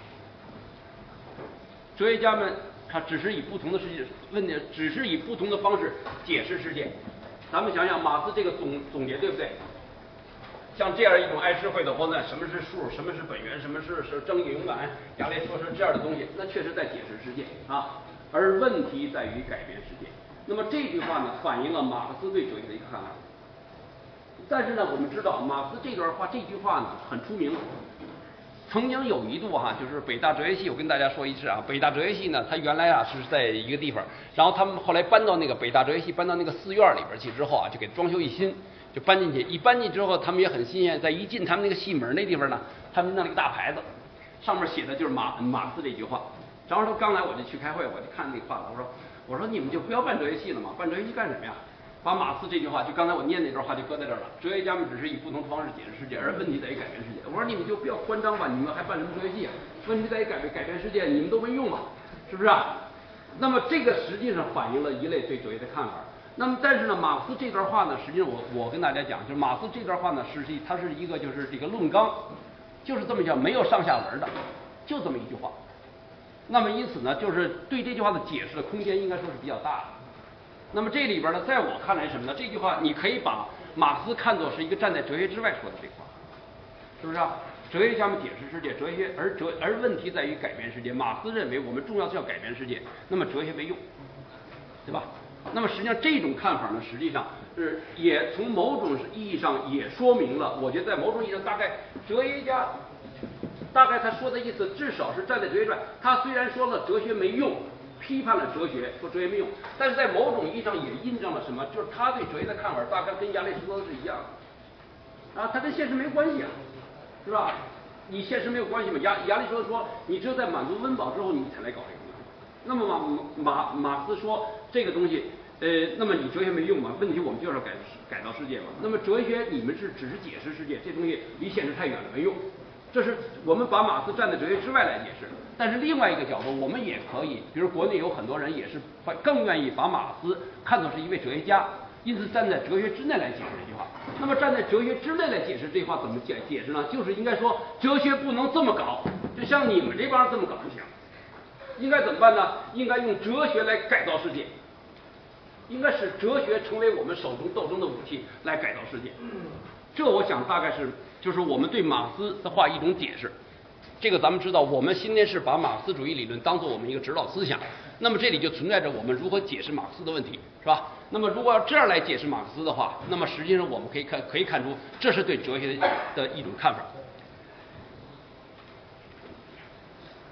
哲学家们他只是以不同的世界问题，只是以不同的方式解释世界。咱们想想马克思这个总总结对不对？像这样一种爱智慧的话呢，什么是数，什么是本源，什么是是正义勇敢，亚里士多德这样的东西，那确实在解释世界啊。而问题在于改变世界。那么这句话呢，反映了马克思对哲学的一个看法。但是呢，我们知道马克思这段话这句话呢很出名。曾经有一度哈，就是北大哲学系，我跟大家说一次啊，北大哲学系呢，它原来啊是在一个地方，然后他们后来搬到那个北大哲学系，搬到那个寺院里边去之后啊，就给装修一新。就搬进去，一搬进去之后，他们也很新鲜。在一进他们那个系门那地方呢，他们弄了一个大牌子，上面写的就是马马克思这句话。然后说刚来我就去开会，我就看那个话了，我说我说你们就不要办哲学系了嘛，办哲学系干什么呀？把马克思这句话，就刚才我念那段话就搁在这儿了。哲学家们只是以不同的方式解释世界，而问题在于改变世界。我说你们就不要关张吧，你们还办什么哲学系啊？问题在于改变改变世界，你们都没用嘛，是不是啊？那么这个实际上反映了一类对哲学的看法。那么，但是呢，马克思这段话呢，实际上我我跟大家讲，就是马克思这段话呢，实际它是一个就是这个论纲，就是这么讲，没有上下文的，就这么一句话。那么因此呢，就是对这句话的解释的空间应该说是比较大的。那么这里边呢，在我看来什么呢？这句话你可以把马克思看作是一个站在哲学之外说的这个话，是不是啊？哲学家们解释世界，哲学而哲而问题在于改变世界。马克思认为我们重要是要改变世界，那么哲学没用，对吧？那么实际上这种看法呢，实际上是也从某种意义上也说明了，我觉得在某种意义上，大概哲学家大概他说的意思，至少是站在哲学上，他虽然说了哲学没用，批判了哲学，说哲学没用，但是在某种意义上也印证了什么？就是他对哲学的看法大概跟亚里士多德是一样的啊，他跟现实没关系啊，是吧？你现实没有关系嘛？亚亚里士多德说，你只有在满足温饱之后，你才来搞这个。那么马马马克思说这个东西，呃，那么你哲学没用嘛？问题我们就是要改改造世界嘛。那么哲学你们是只是解释世界，这东西离现实太远了，没用。这是我们把马克思站在哲学之外来解释。但是另外一个角度，我们也可以，比如国内有很多人也是更愿意把马克思看作是一位哲学家，因此站在哲学之内来解释这句话。那么站在哲学之内来解释这句话怎么解解释呢？就是应该说哲学不能这么搞，就像你们这帮人这么搞不行。应该怎么办呢？应该用哲学来改造世界，应该使哲学成为我们手中斗争的武器来改造世界。这我想大概是就是我们对马克思的话一种解释。这个咱们知道，我们今天是把马克思主义理论当做我们一个指导思想，那么这里就存在着我们如何解释马克思的问题，是吧？那么如果要这样来解释马克思的话，那么实际上我们可以看可以看出，这是对哲学的一种看法。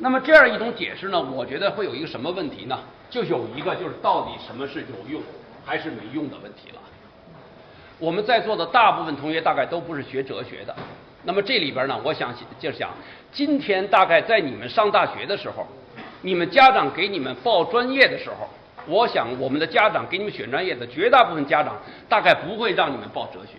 那么这样一种解释呢，我觉得会有一个什么问题呢？就有一个就是到底什么是有用还是没用的问题了。我们在座的大部分同学大概都不是学哲学的，那么这里边呢，我想就想，今天大概在你们上大学的时候，你们家长给你们报专业的时候，我想我们的家长给你们选专业的绝大部分家长大概不会让你们报哲学，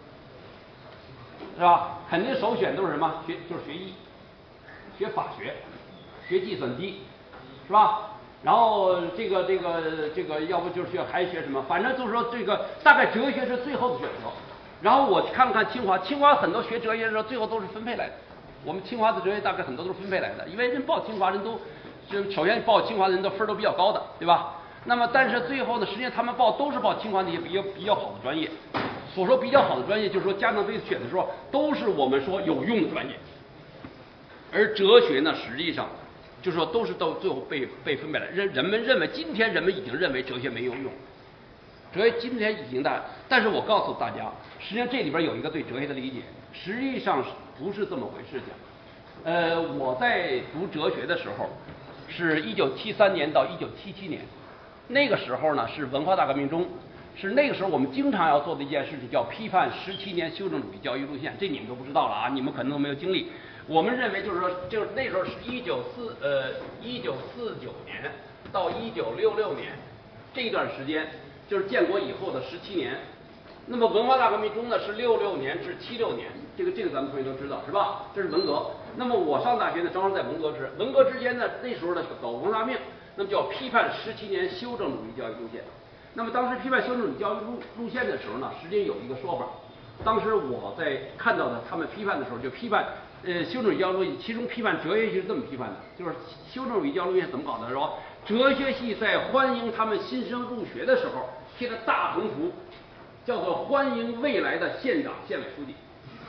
是吧？肯定首选都是什么？学就是学医，学法学，学计算机，是吧？然后这个这个这个，要不就是学还学什么？反正就是说这个大概哲学是最后的选择。然后我看了看清华，清华很多学哲学的时候，最后都是分配来的。我们清华的哲学大概很多都是分配来的，因为人报清华人都，就首先报清华的人都分都比较高的，对吧？那么但是最后呢，实际上他们报都是报清华那些比较比较好的专业。所说比较好的专业，就是说家长对选的时候都是我们说有用的专业。而哲学呢，实际上就是说都是到最后被被分配来，人人们认为今天人们已经认为哲学没有用，哲学今天已经大，但是我告诉大家，实际上这里边有一个对哲学的理解，实际上不是这么回事讲。呃，我在读哲学的时候，是一九七三年到一九七七年，那个时候呢是文化大革命中，是那个时候我们经常要做的一件事情，叫批判十七年修正主义教育路线，这你们都不知道了啊，你们可能都没有经历。我们认为就是说，就是那时候是一九四呃一九四九年到一九六六年这一段时间，就是建国以后的十七年。那么文化大革命中呢是六六年至七六年，这个这个咱们同学都知道是吧？这是文革。那么我上大学呢，正好在文革时，文革之间呢，那时候呢搞文化大革命，那么叫批判十七年修正主义教育路线。那么当时批判修正主义教育路路线的时候呢，实际有一个说法。当时我在看到的他们批判的时候，就批判呃修正主义教育路线，其中批判哲学系是这么批判的，就是修正主义教育路线怎么搞的？说哲学系在欢迎他们新生入学的时候贴的大横幅，叫做欢迎未来的县长、县委书记。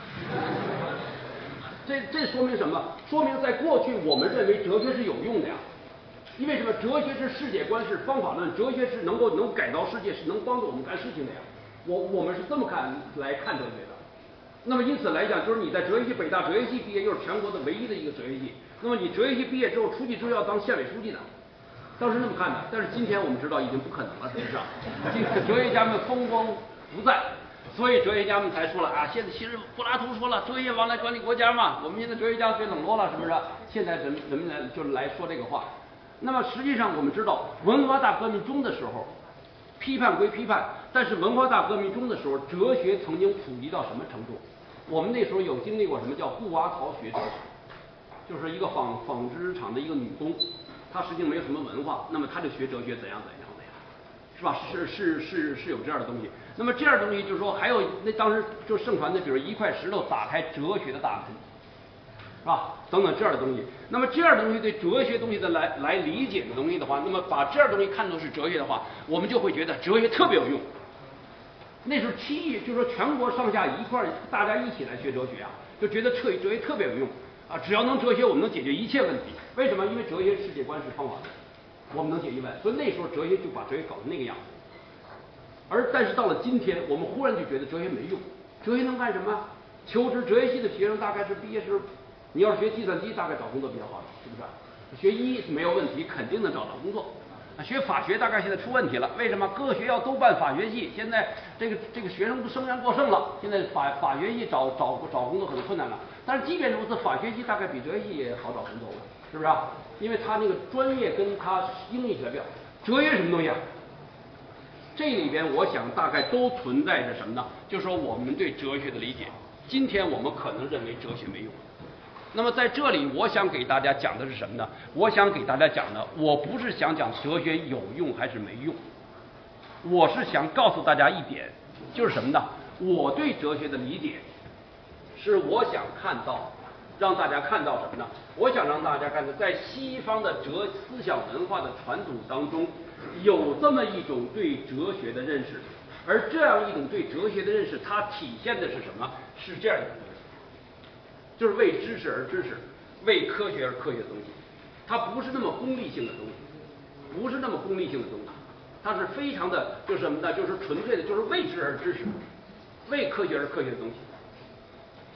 这这说明什么？说明在过去我们认为哲学是有用的呀。因为什么？哲学是世界观，是方法论，哲学是能够能改造世界，是能帮助我们干事情的呀。我我们是这么看来看哲学的。那么因此来讲，就是你在哲学系，北大哲学系毕业，又是全国的唯一的一个哲学系。那么你哲学系毕业之后出去之后要当县委书记的，当时那么看的。但是今天我们知道已经不可能了，是不是啊？这个哲学家们风光不再。所以哲学家们才说了啊，现在其实柏拉图说了，哲学往来管理国家嘛，我们现在哲学家最冷落了，是不是？现在人人们来就是来说这个话。那么实际上我们知道，文化大革命中的时候，批判归批判，但是文化大革命中的时候，哲学曾经普及到什么程度？我们那时候有经历过什么叫布娃桃学哲学，就是一个纺纺织厂的一个女工，她实际上没有什么文化，那么她就学哲学怎样怎样怎样，是吧？是是是是有这样的东西。那么这样的东西就是说，还有那当时就盛传的，比如一块石头打开哲学的大门，是吧？等等这样的东西。那么这样的东西对哲学东西的来来理解的东西的话，那么把这样的东西看作是哲学的话，我们就会觉得哲学特别有用。那时候七亿，就是说全国上下一块儿，大家一起来学哲学啊，就觉得哲哲学特别有用啊！只要能哲学，我们能解决一切问题。为什么？因为哲学世界观是方法论，我们能解决问题。所以那时候哲学就把哲学搞成那个样子。而但是到了今天，我们忽然就觉得哲学没用。哲学能干什么？求职哲学系的学生大概是毕业时，你要是学计算机，大概找工作比较好找，是不是？学医没有问题，肯定能找到工作。学法学大概现在出问题了，为什么？各个学校都办法学系，现在这个这个学生生源过剩了，现在法法学系找找找工作很困难了。但是即便如此，法学系大概比哲学系也好找工作了，是不是啊？因为他那个专业跟他英语学表，哲学什么东西啊？这里边我想大概都存在着什么呢？就是说我们对哲学的理解，今天我们可能认为哲学没用。那么在这里，我想给大家讲的是什么呢？我想给大家讲的，我不是想讲哲学有用还是没用，我是想告诉大家一点，就是什么呢？我对哲学的理解，是我想看到，让大家看到什么呢？我想让大家看到，在西方的哲思想文化的传统当中，有这么一种对哲学的认识，而这样一种对哲学的认识，它体现的是什么？是这样一种。就是为知识而知识，为科学而科学的东西，它不是那么功利性的东西，不是那么功利性的东西，它是非常的，就是什么呢？就是纯粹的，就是为知而知识，为科学而科学的东西。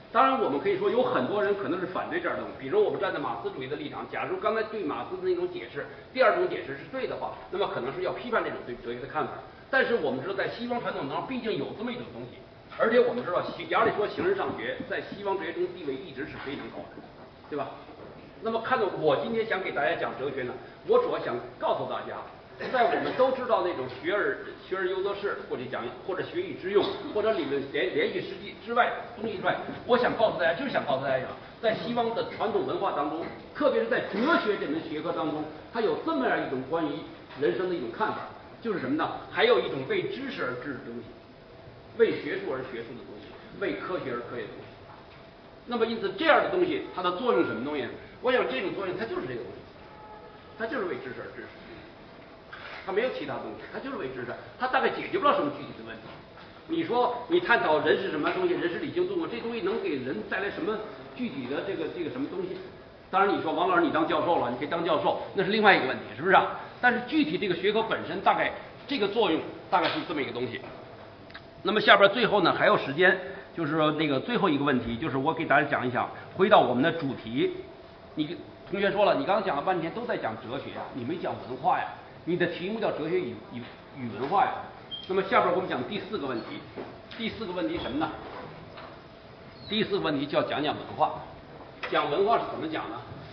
当然，我们可以说有很多人可能是反对这样的东西，比如我们站在马克思主义的立场，假如刚才对马克思的那种解释，第二种解释是对的话，那么可能是要批判这种对哲学的看法。但是我们知道，在西方传统当中，毕竟有这么一种东西，而且我们知道，亚里士多形而上学在西方哲学中地位一直是非常高的，对吧？那么看到我今天想给大家讲哲学呢，我主要想告诉大家。在我们都知道那种学而学而优则仕，或者讲或者学以致用，或者理论联联系实际之外东西之外，我想告诉大家，就是想告诉大家，在西方的传统文化当中，特别是在哲学这门学科当中，它有这么样一种关于人生的一种看法，就是什么呢？还有一种为知识而知识的东西，为学术而学术的东西，为科学而科学的东西。那么因此这样的东西，它的作用是什么东西？我想这种作用它就是这个东西，它就是为知识而知识。它没有其他东西，它就是为知识，它大概解决不了什么具体的问题。你说你探讨人是什么东西，人是理性动物，这东西能给人带来什么具体的这个这个什么东西？当然你说王老师你当教授了，你可以当教授，那是另外一个问题，是不是啊？但是具体这个学科本身大概这个作用大概是这么一个东西。那么下边最后呢还有时间，就是说那个最后一个问题，就是我给大家讲一讲，回到我们的主题。你同学说了，你刚刚讲了半天都在讲哲学呀，你没讲文化呀。你的题目叫哲学与与与文化呀，那么下边我们讲第四个问题，第四个问题什么呢？第四个问题叫讲讲文化，讲文化是怎么讲呢？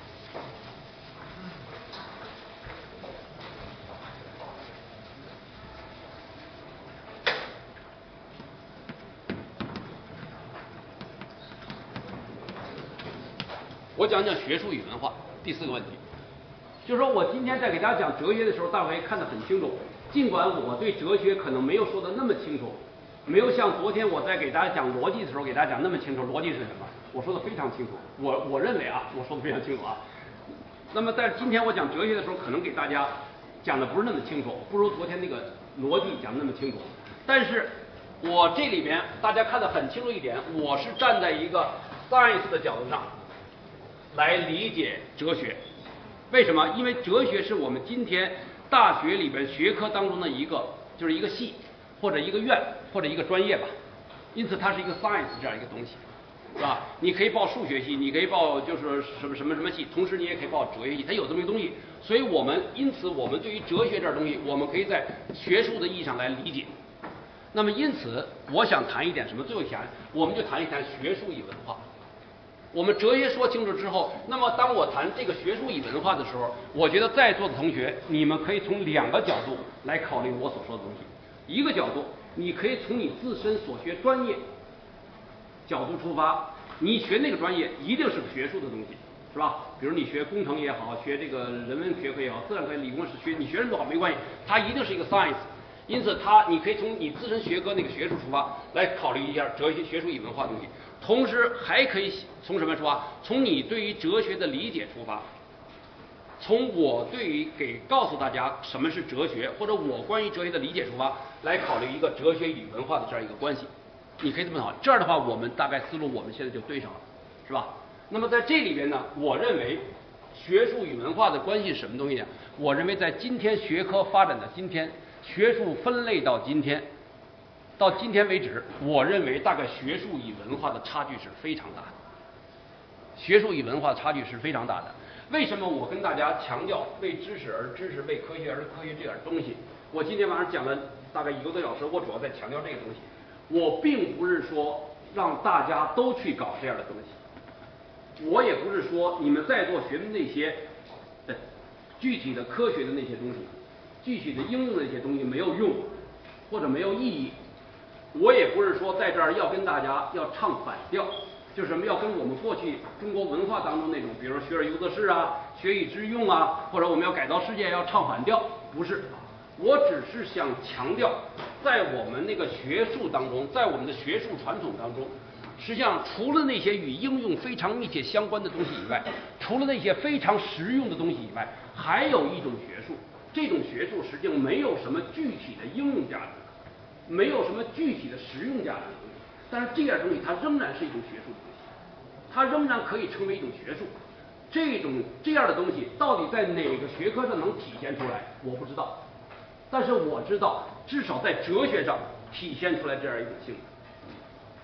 我讲讲学术与文化，第四个问题。就是说我今天在给大家讲哲学的时候，大家可以看得很清楚。尽管我对哲学可能没有说的那么清楚，没有像昨天我在给大家讲逻辑的时候给大家讲那么清楚，逻辑是什么？我说的非常清楚。我我认为啊，我说的非常清楚啊。那么在今天我讲哲学的时候，可能给大家讲的不是那么清楚，不如昨天那个逻辑讲的那么清楚。但是我这里边大家看得很清楚一点，我是站在一个 science 的角度上来理解哲学。为什么？因为哲学是我们今天大学里边学科当中的一个，就是一个系或者一个院或者一个专业吧，因此它是一个 science 这样一个东西，是吧？你可以报数学系，你可以报就是什么什么什么系，同时你也可以报哲学系，它有这么一个东西。所以我们因此我们对于哲学这东西，我们可以在学术的意义上来理解。那么因此我想谈一点什么？最后谈我们就谈一谈学术与文化。我们哲学说清楚之后，那么当我谈这个学术与文化的时候，我觉得在座的同学，你们可以从两个角度来考虑我所说的东西。一个角度，你可以从你自身所学专业角度出发，你学那个专业一定是个学术的东西，是吧？比如你学工程也好，学这个人文学科也好，自然科、理工史学，你学什么好没关系，它一定是一个 science。因此它，你可以从你自身学科那个学术出发来考虑一下哲学、学术与文化的东西，同时还可以从什么出发？从你对于哲学的理解出发，从我对于给告诉大家什么是哲学，或者我关于哲学的理解出发，来考虑一个哲学与文化的这样一个关系。你可以这么考虑，这样的话，我们大概思路我们现在就对上了，是吧？那么在这里边呢，我认为学术与文化的关系是什么东西呢？我认为在今天学科发展的今天。学术分类到今天，到今天为止，我认为大概学术与文化的差距是非常大的。学术与文化的差距是非常大的。为什么我跟大家强调为知识而知识，为科学而科学这点东西？我今天晚上讲了大概一个多小时，我主要在强调这个东西。我并不是说让大家都去搞这样的东西，我也不是说你们在座学的那些呃具体的科学的那些东西。具体的应用的一些东西没有用或者没有意义，我也不是说在这儿要跟大家要唱反调，就是什么要跟我们过去中国文化当中那种，比如说学而优则仕啊，学以致用啊，或者我们要改造世界要唱反调，不是。我只是想强调，在我们那个学术当中，在我们的学术传统当中，实际上除了那些与应用非常密切相关的东西以外，除了那些非常实用的东西以外，还有一种学术。这种学术实际上没有什么具体的应用价值，没有什么具体的实用价值的东西，但是这样东西它仍然是一种学术的东西，它仍然可以成为一种学术。这种这样的东西到底在哪个学科上能体现出来，我不知道，但是我知道至少在哲学上体现出来这样一种性质。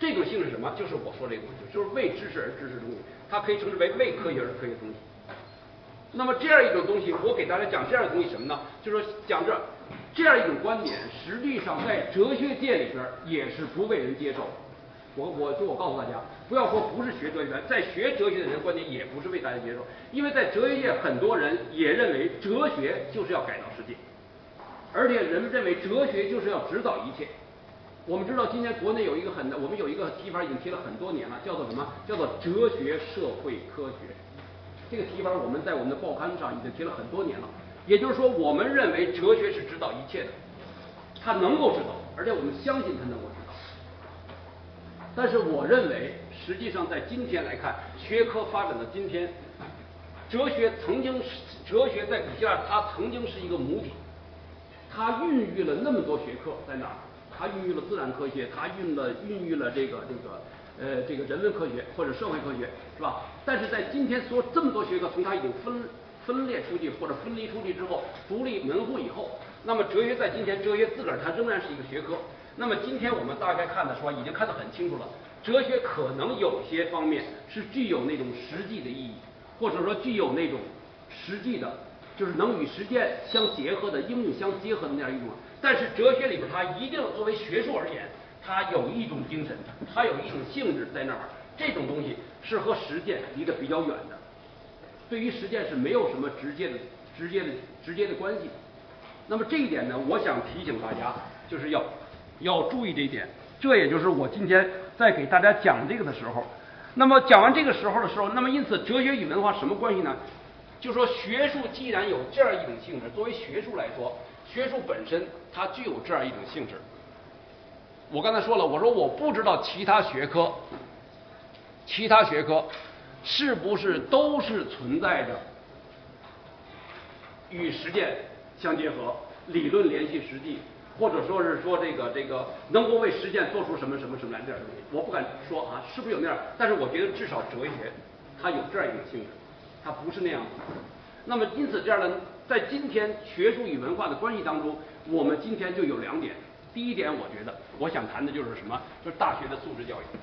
这种性质是什么？就是我说这个东西，就是为知识而知识的东西，它可以称之为为科学而科学的东西。那么这样一种东西，我给大家讲这样的东西什么呢？就是说讲这这样一种观点，实际上在哲学界里边也是不为人接受。我我就我告诉大家，不要说不是学哲学，在学哲学的人观点也不是为大家接受，因为在哲学界很多人也认为哲学就是要改造世界，而且人们认为哲学就是要指导一切。我们知道今天国内有一个很，我们有一个提法已经提了很多年了，叫做什么？叫做哲学社会科学。这个提法我们在我们的报刊上已经提了很多年了。也就是说，我们认为哲学是指导一切的，它能够指导，而且我们相信它能够指导。但是我认为，实际上在今天来看，学科发展到今天，哲学曾经，哲学在古希腊它曾经是一个母体，它孕育了那么多学科在哪儿？它孕育了自然科学，它孕了孕育了这个这个呃这个人文科学或者社会科学，是吧？但是在今天说这么多学科从它已经分分裂出去或者分离出去之后，独立门户以后，那么哲学在今天，哲学自个儿它仍然是一个学科。那么今天我们大概看的说，已经看得很清楚了，哲学可能有些方面是具有那种实际的意义，或者说具有那种实际的，就是能与实践相结合的、应用相结合的那样一种。但是哲学里边，它一定作为学术而言，它有一种精神，它有一种性质在那儿，这种东西是和实践离得比较远的，对于实践是没有什么直接的、直接的、直接的关系。那么这一点呢，我想提醒大家，就是要要注意这一点。这也就是我今天在给大家讲这个的时候，那么讲完这个时候的时候，那么因此哲学与文化什么关系呢？就是说学术既然有这样一种性质，作为学术来说，学术本身它具有这样一种性质。我刚才说了，我说我不知道其他学科，其他学科是不是都是存在着与实践相结合、理论联系实际，或者说是说这个这个能够为实践做出什么什么什么来这样的东西，我不敢说啊，是不是有那样？但是我觉得至少哲学它有这样一种性质，它不是那样子。那么因此这样呢，在今天学术与文化的关系当中，我们今天就有两点。第一点，我觉得我想谈的就是什么？就是大学的素质教育。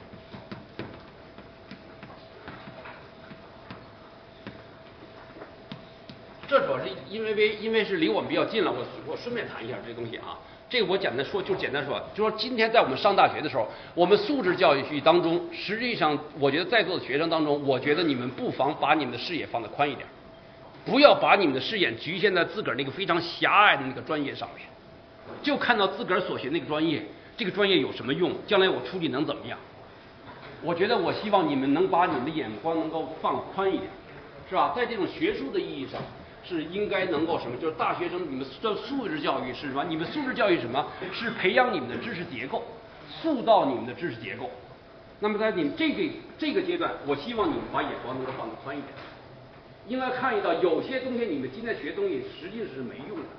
这主要是因为因为是离我们比较近了，我我顺便谈一下这东西啊。这个我简单说，就简单说，就说今天在我们上大学的时候，我们素质教育当中，实际上我觉得在座的学生当中，我觉得你们不妨把你们的视野放得宽一点，不要把你们的视野局限在自个儿那个非常狭隘的那个专业上面，就看到自个儿所学那个专业，这个专业有什么用，将来我出去能怎么样？我觉得我希望你们能把你们的眼光能够放宽一点，是吧？在这种学术的意义上，是应该能够什么？就是大学生你们的素质教育是什么？你们素质教育是什么？是培养你们的知识结构，塑造你们的知识结构。那么在你们这个这个阶段，我希望你们把眼光能够放得宽一点，应该看到有些东西你们今天学的东西实际是没用的，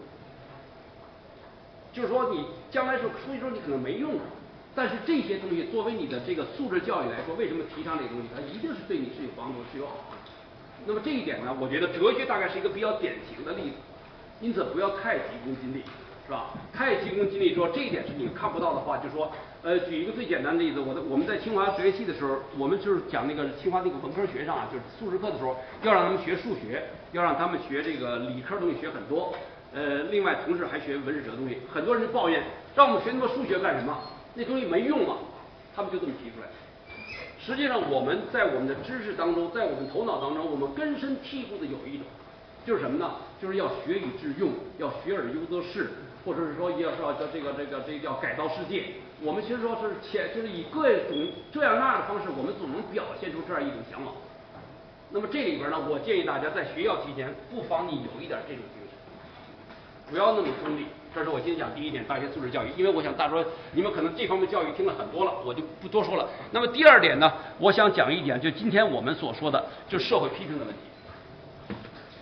就是说你将来是出去之后你可能没用的。但是这些东西作为你的这个素质教育来说，为什么提倡这个东西？它一定是对你是有帮助，是有好处。那么这一点呢，我觉得哲学大概是一个比较典型的例子，因此不要太急功近利，是吧？太急功近利说这一点是你看不到的话，就说呃，举一个最简单的例子，我的我们在清华哲学系的时候，我们就是讲那个清华那个文科学上啊，就是素质课的时候，要让他们学数学，要让他们学这个理科东西学很多，呃，另外同时还学文史哲东西。很多人就抱怨，让我们学那么多数学干什么？那东西没用嘛，他们就这么提出来。实际上我们在我们的知识当中，在我们头脑当中，我们根深蒂固的有一种，就是什么呢？就是要学以致用，要学而优则仕，或者是说要说叫这个这个这个叫改造世界。我们其实说是前就是以各种这样那样的方式，我们总能表现出这样一种向往。那么这里边呢，我建议大家在学校期间，不妨你有一点这种精神，不要那么功利。这是我今天讲第一点，大学素质教育。因为我想大家说你们可能这方面教育听了很多了，我就不多说了。那么第二点呢，我想讲一点，就今天我们所说的，就是社会批评的问题。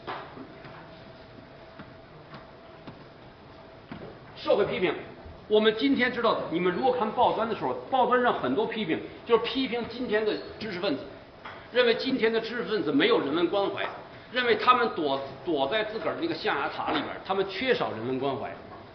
社会批评，我们今天知道，你们如果看报端的时候，报端上很多批评，就是批评今天的知识分子，认为今天的知识分子没有人文关怀，认为他们躲躲在自个儿那个象牙塔里边，他们缺少人文关怀。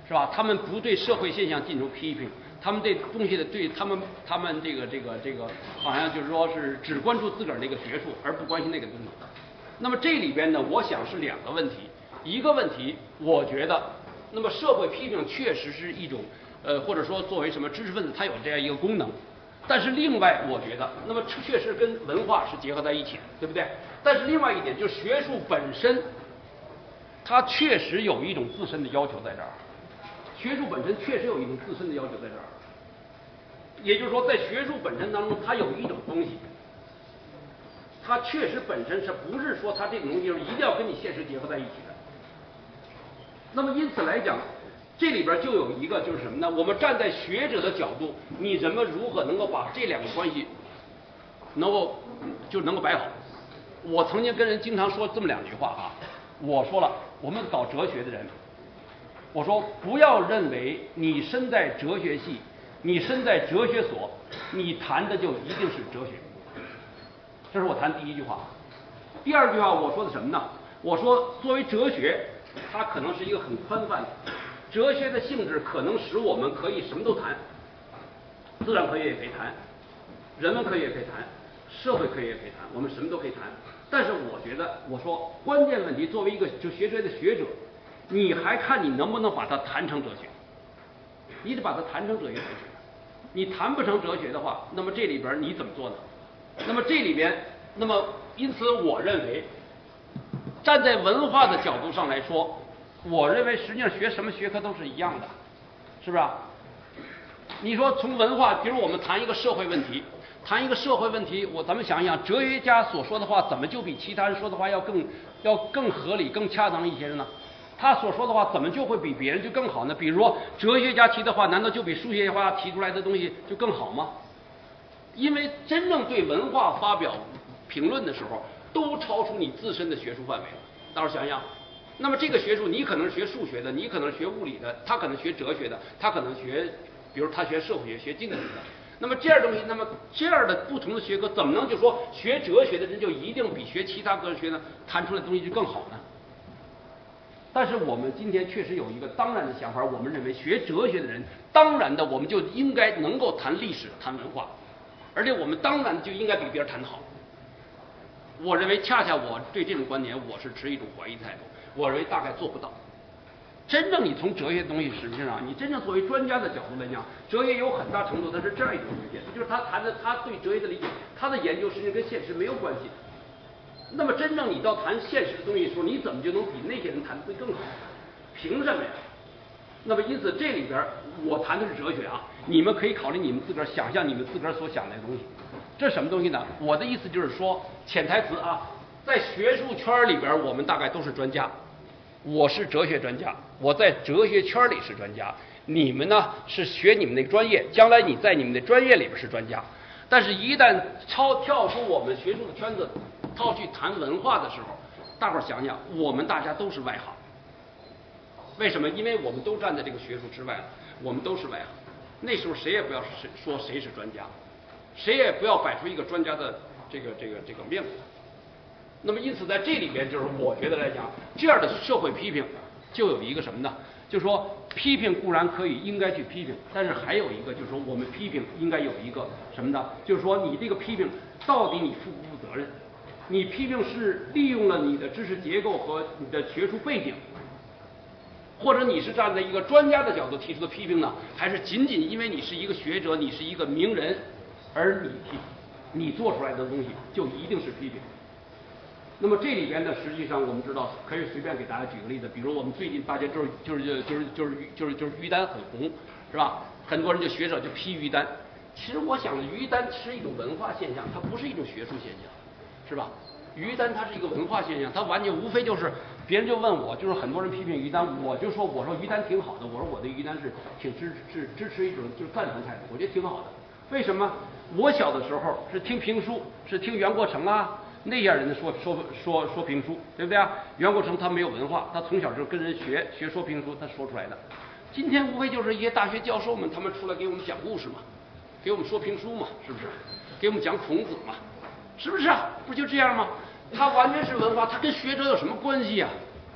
是吧？他们不对社会现象进行批评，他们对东西的对他们他们这个这个这个好像就是说是只关注自个儿那个学术，而不关心那个东西。那么这里边呢，我想是两个问题，一个问题，我觉得，那么社会批评确实是一种，呃，或者说作为什么知识分子，它有这样一个功能。但是另外，我觉得，那么确实跟文化是结合在一起的，对不对？但是另外一点，就是学术本身，它确实有一种自身的要求在这儿。学术本身确实有一种自身的要求在这儿，也就是说，在学术本身当中，它有一种东西。它确实本身是不是说它这种东西就是一定要跟你现实结合在一起的？那么因此来讲，这里边就有一个就是什么呢？我们站在学者的角度，你人们如何能够把这两个关系能够就能够摆好？我曾经跟人经常说这么两句话啊，我说了，我们搞哲学的人，我说不要认为你身在哲学系，你身在哲学所，你谈的就一定是哲学。这是我谈第一句话。第二句话我说的什么呢？我说作为哲学，它可能是一个很宽泛的，哲学的性质可能使我们可以什么都谈，自然科学也可以谈，人文科学也可以谈，社会科学也可以谈，我们什么都可以谈。但是我觉得，我说关键问题，作为一个就学哲学的学者，你还看你能不能把它谈成哲学，你得把它谈成哲学才行。你谈不成哲学的话，那么这里边你怎么做呢？那么这里边，那么因此我认为，站在文化的角度上来说，我认为实际上学什么学科都是一样的，是不是啊？你说从文化，比如我们谈一个社会问题，谈一个社会问题，我咱们想一想，哲学家所说的话怎么就比其他人说的话要更要更合理、更恰当一些呢？他所说的话怎么就会比别人就更好呢？比如说哲学家提的话，难道就比数学家提出来的东西就更好吗？因为真正对文化发表评论的时候，都超出你自身的学术范围了。大伙想想，那么这个学术，你可能是学数学的，你可能是学物理的，他可能学哲学的，他可能学，比如他学社会学、学经济学的。那么这样东西，那么这样的不同的学科，怎么能就说学哲学的人就一定比学其他科学呢谈出来的东西就更好呢？但是我们今天确实有一个当然的想法，我们认为学哲学的人，当然的我们就应该能够谈历史、谈文化。而且我们当然就应该比别人谈得好。我认为恰恰我对这种观点我是持一种怀疑态度，我认为大概做不到。真正你从哲学的东西实际上，你真正作为专家的角度来讲，哲学有很大程度它是这样一种理解，就是他谈的他对哲学的理解，他的研究实际上跟现实没有关系的。那么真正你到谈现实的东西的时候，你怎么就能比那些人谈的会更好？凭什么呀？那么因此这里边我谈的是哲学啊，你们可以考虑你们自个儿想象你们自个儿所想的东西。这是什么东西呢？我的意思就是说，潜台词啊，在学术圈里边我们大概都是专家，我是哲学专家，我在哲学圈里是专家，你们呢是学你们那个专业，将来你在你们的专业里边是专家。但是一旦超跳出我们学术的圈子，套去谈文化的时候，大伙儿想想，我们大家都是外行。为什么？因为我们都站在这个学术之外了，我们都是外行。那时候谁也不要说谁是专家，谁也不要摆出一个专家的这个这个这个面目。那么因此在这里边，就是我觉得来讲，这样的社会批评就有一个什么呢？就是说批评固然可以应该去批评，但是还有一个就是说我们批评应该有一个什么呢？就是说你这个批评到底你负不负责任？你批评是利用了你的知识结构和你的学术背景，或者你是站在一个专家的角度提出的批评呢，还是仅仅因为你是一个学者，你是一个名人，而你提你做出来的东西就一定是批评？那么这里边呢，实际上我们知道，可以随便给大家举个例子，比如我们最近大家就是就是就是就是就是就是于丹很红，是吧？很多人就学者就批于丹。其实我想，于丹是一种文化现象，它不是一种学术现象，是吧？于丹它是一个文化现象，它完全无非就是别人就问我，就是很多人批评于丹，我就说我说于丹挺好的，我说我对于丹是挺支持支持一种就是赞成态度，我觉得挺好的。为什么？我小的时候是听评书，是听袁国成啊那样人的说说说说评书，对不对啊？袁国成他没有文化，他从小就跟人学学说评书，他说出来的。今天无非就是一些大学教授们，他们出来给我们讲故事嘛，给我们说评书嘛，是不是？给我们讲孔子嘛，是不是啊？不就这样吗？他完全是文化，他跟学者有什么关系啊？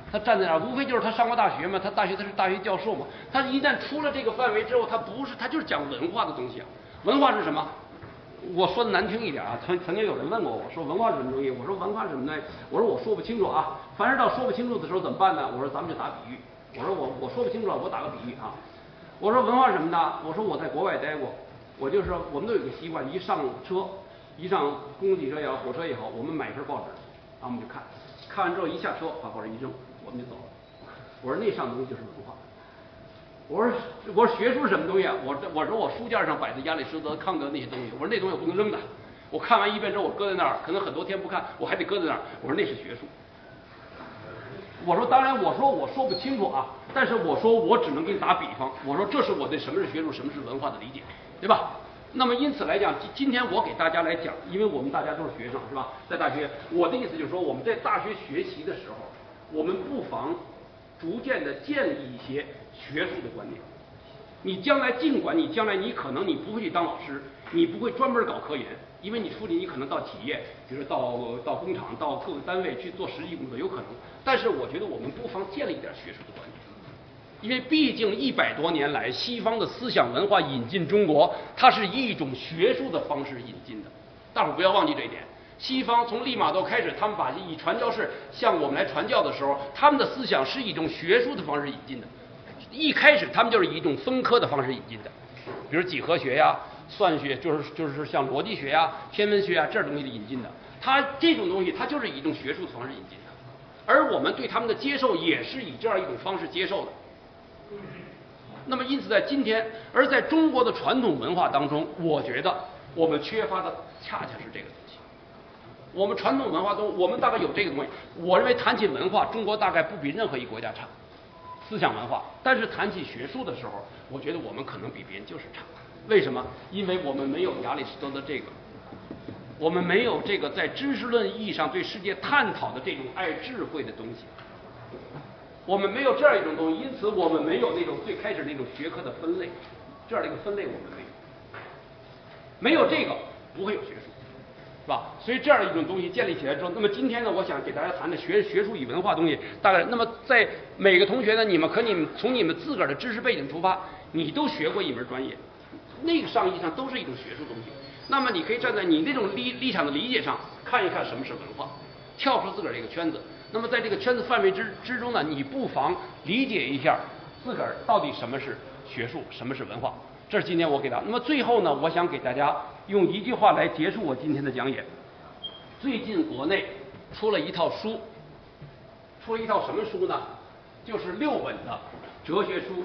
他站在那儿，无非就是他上过大学嘛，他大学他是大学教授嘛。他一旦出了这个范围之后，他不是他就是讲文化的东西啊。文化是什么？我说的难听一点啊，曾曾经有人问过我说文化是什么东西？我说文化是什么呢？我说我说不清楚啊。凡是到说不清楚的时候怎么办呢？我说咱们就打比喻。我说我我说不清楚了，我打个比喻啊。我说文化是什么呢？我说我在国外待过，我就是我们都有个习惯，一上车，一上公共汽车也好，火车也好，我们买一份报纸，然后我们就看，看完之后一下车把报纸一扔，我们就走了。我说那上东西就是文化。我说我说学术是什么东西啊？我我说我书架上摆的亚里士多德、康德那些东西，我说那东西我不能扔的。我看完一遍之后，我搁在那儿，可能很多天不看，我还得搁在那儿。我说那是学术。我说当然，我说我说不清楚啊，但是我说我只能给你打比方。我说这是我对什么是学术、什么是文化的理解，对吧？那么因此来讲，今今天我给大家来讲，因为我们大家都是学生，是吧？在大学，我的意思就是说，我们在大学学习的时候，我们不妨逐渐的建立一些学术的观念。你将来尽管你将来你可能你不会去当老师，你不会专门搞科研，因为你出去你可能到企业，比如说到到工厂、到各个单位去做实际工作，有可能。但是我觉得我们不妨建立一点学术的观念。因为毕竟一百多年来，西方的思想文化引进中国，它是以一种学术的方式引进的。大伙儿不要忘记这一点。西方从利玛窦开始，他们把以传教士向我们来传教的时候，他们的思想是以一种学术的方式引进的。一开始他们就是以一种分科的方式引进的，比如几何学呀、算学，就是就是像逻辑学呀、天文学呀这东西的引进的。它这种东西，它就是以一种学术的方式引进的。而我们对他们的接受也是以这样一种方式接受的。那么，因此在今天，而在中国的传统文化当中，我觉得我们缺乏的恰恰是这个东西。我们传统文化中，我们大概有这个东西。我认为谈起文化，中国大概不比任何一个国家差，思想文化。但是谈起学术的时候，我觉得我们可能比别人就是差。为什么？因为我们没有亚里士多德这个，我们没有这个在知识论意义上对世界探讨的这种爱智慧的东西。我们没有这样一种东西，因此我们没有那种最开始那种学科的分类，这样的一个分类我们没有，没有这个不会有学术，是吧？所以这样的一种东西建立起来之后，那么今天呢，我想给大家谈的学学术与文化东西，大概那么在每个同学呢，你们可你们从你们自个儿的知识背景出发，你都学过一门专业，那个上意义上都是一种学术东西。那么你可以站在你那种立立场的理解上看一看什么是文化，跳出自个儿这个圈子。那么在这个圈子范围之之中呢，你不妨理解一下自个儿到底什么是学术，什么是文化。这是今天我给大家。那么最后呢，我想给大家用一句话来结束我今天的讲演。最近国内出了一套书，出了一套什么书呢？就是六本的哲学书。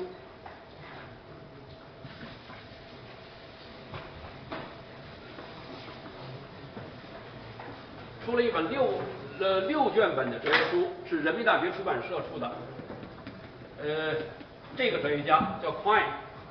出了一本六呃六卷本的哲学书，是人民大学出版社出的。呃，这个哲学家叫 Quine，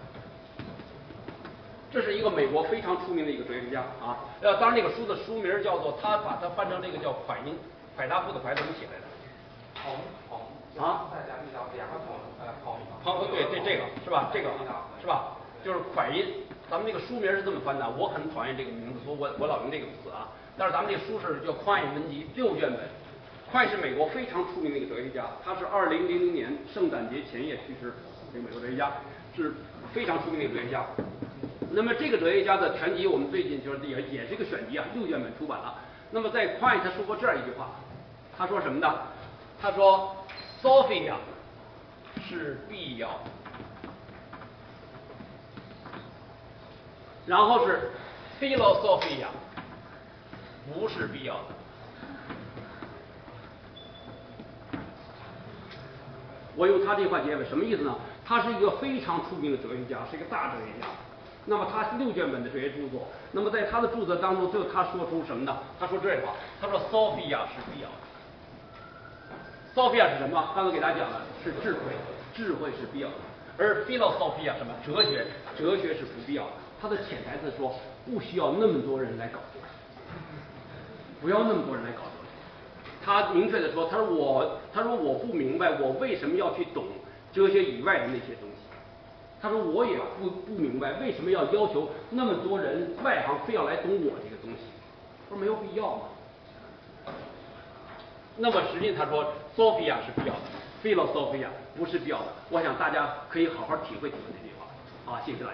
这是一个美国非常出名的一个哲学家啊。呃，当然这个书的书名叫做，他把它翻成这个叫蒯因，蒯大富的蒯怎么写来的？ 孔孔啊， 再加一条两个孔呃孔孔对对这个是吧？这个是吧？就是蒯因，咱们这个书名是这么翻的，我很讨厌这个名字，所以我我老用这个词啊。但是咱们这个书是叫《匡胤文集》六卷本。匡胤是美国非常出名的一个哲学家，他是二零零零年圣诞节前夜去世，这个美国哲学家是非常出名的一个哲学家。那么这个哲学家的全集，我们最近就是也也是一个选集啊，六卷本出版了。那么在匡胤他说过这样一句话，他说什么呢？他说 ：“Sophia 是必要的。”然后是 philosophia 不是必要的。我用他这句话结尾，什么意思呢？他是一个非常出名的哲学家，是一个大哲学家。那么他六卷本的哲学著作，那么在他的著作当中，最后他说出什么呢？他说这句话，他说 Sophia 是必要的。Sophia 是什么？刚才给大家讲了，是智慧，智慧是必要的。而 philosophia 什么？哲学，哲学是不必要的。他的潜台词说，不需要那么多人来搞哲学，不要那么多人来搞哲学。他明确的说，他说我，他说我不明白，我为什么要去懂哲学以外的那些东西。他说我也不不明白，为什么要要求那么多人外行非要来懂我这个东西。他说没有必要嘛。那么实际他说 ，Sophia 是必要的。 philosophia 不是必要的。我想大家可以好好体会体会这句话。好，谢谢大家。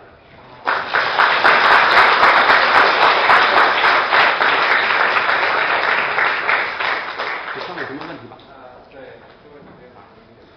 这上面有什么问题吧？ 呃，对，这个问题可以把您给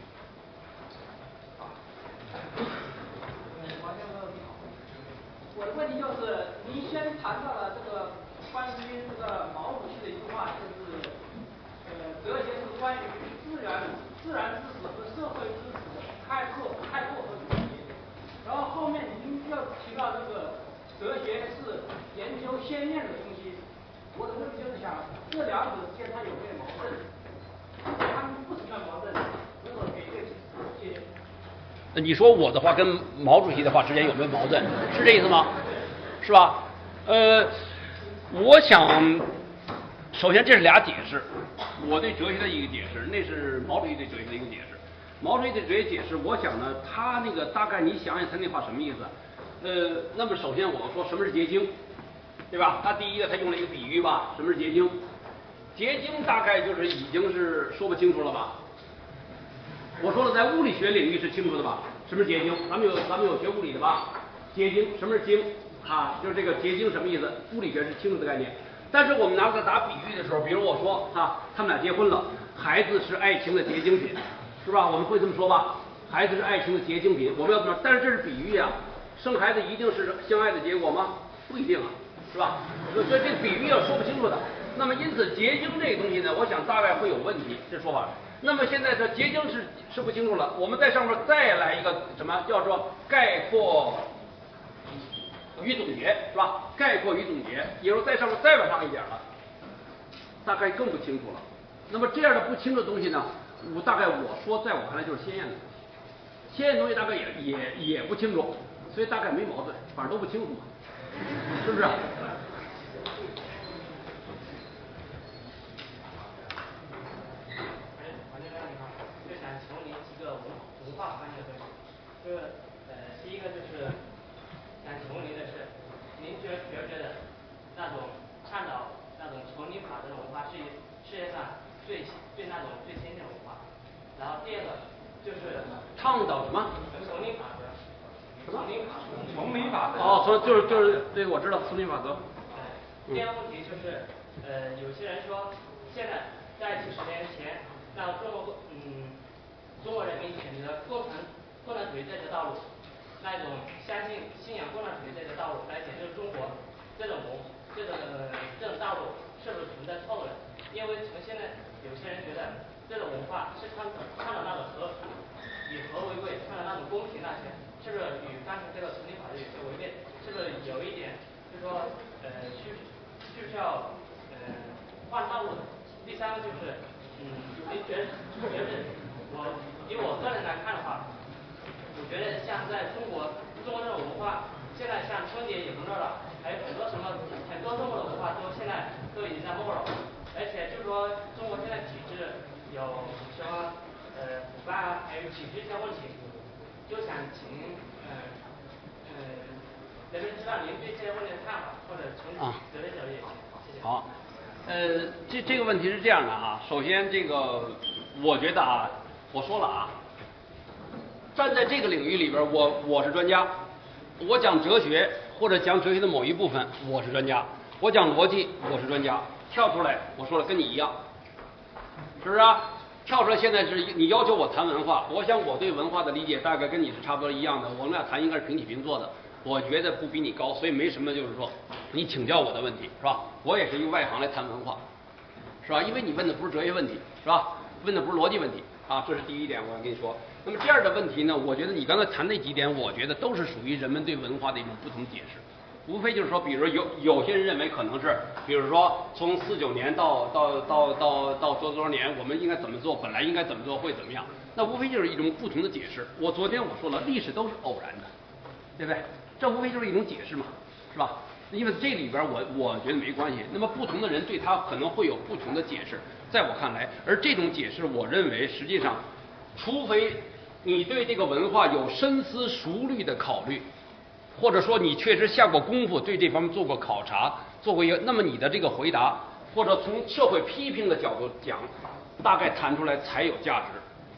王教授你好，我的问题就是，您先谈到了这个关于这个毛主席的一句话，就是呃，哲学是关于自然自然知识和社会知识的开拓、开拓和总结。然后后面您又提到这个哲学是研究先验的东西。我的问题就是想，这两者之间它有没有矛盾？他们不存在矛盾，如果给一个解释。 你说我的话跟毛主席的话之间有没有矛盾？是这意思吗？是吧？呃，我想，首先这是俩解释，我对哲学的一个解释，那是毛主席对哲学的一个解释。毛主席对哲学解释，我想呢，他那个大概你想想他那话什么意思？呃，那么首先我说什么是结晶，对吧？他第一个他用了一个比喻吧，什么是结晶？结晶大概就是已经是说不清楚了吧？我说了，在物理学领域是清楚的吧？什么是结晶？咱们有咱们有学物理的吧？结晶，什么是晶？啊，就是这个结晶什么意思？物理学是清楚的概念。但是我们拿它打比喻的时候，比如我说啊，他们俩结婚了，孩子是爱情的结晶品，是吧？我们会这么说吧？孩子是爱情的结晶品，我们要怎么？但是这是比喻啊，生孩子一定是相爱的结果吗？不一定啊，是吧？所以这个比喻要说不清楚的。那么因此结晶这个东西呢，我想大概会有问题，这说法。那么现在这结晶是是不清楚了，我们在上面再来一个什么叫做概括与总结，是吧？概括与总结，也就是在上面再往上一点了，大概更不清楚了。那么这样的不清楚的东西呢，我大概我说在我看来就是鲜艳的东西，鲜艳的东西大概也也也不清楚，所以大概没矛盾，反正都不清楚嘛，是不是？ 文化方面的问题，就是呃，第一个就是想请问您的是，您觉觉不觉得那种倡导那种丛林法则的文化是世界上最最那种最先进的文化？然后第二个就是倡导什么？ 丛林法则。 什么？ 丛林法则。 丛林法则。 哦，从就是就是对，我知道丛林法则。 对。第二个问题就是，呃，有些人说，现在在几十年前，那中国嗯。中国人民选择共产共产主义这条道路，那种相信信仰共产主义这条道路来解救中国，这种模这种这种道路是不是存在错误的？因为从现在有些人觉得这种文化是倡倡导那种和以和为贵，倡导那种公平那些，是不是与刚才这个丛林法则有些违背？是不是有一点就是说呃需需要呃换道路的？第三个就是嗯，您觉得觉得我。以我个人来看的话，我觉得像在中国，中国这种文化，现在像春节也不热了，还有很多什么很多中国的文化都现在都已经在没落，而且就是说中国现在体制有什么呃腐败啊，还有体制一些问题，就想请您呃呃，能不能知道您对这些问题的看法，或者从哲学角度也行，谢谢。 好，呃，这这个问题是这样的啊，首先这个我觉得啊。我说了啊，站在这个领域里边，我我是专家。我讲哲学或者讲哲学的某一部分，我是专家；我讲逻辑，我是专家。跳出来，我说了跟你一样，是不是啊？跳出来，现在是你要求我谈文化，我想我对文化的理解大概跟你是差不多一样的，我们俩谈应该是平起平坐的。我觉得不比你高，所以没什么就是说你请教我的问题，是吧？我也是一个外行来谈文化，是吧？因为你问的不是哲学问题，是吧？问的不是逻辑问题。啊，这是第一点，我要跟你说。那么第二个问题呢，我觉得你刚才谈那几点，我觉得都是属于人们对文化的一种不同解释。无非就是说，比如说有有些人认为可能是，比如说从四九年到到到到到多多少年，我们应该怎么做，本来应该怎么做，会怎么样？那无非就是一种不同的解释。我昨天我说了，历史都是偶然的，对不对？这无非就是一种解释嘛，是吧？因为这里边我我觉得没关系。那么不同的人对他可能会有不同的解释，在我看来，而这种解释，我认为实际上，除非你对这个文化有深思熟虑的考虑，或者说你确实下过功夫，对这方面做过考察，做过一个，那么你的这个回答，或者从社会批评的角度讲，大概谈出来才有价值。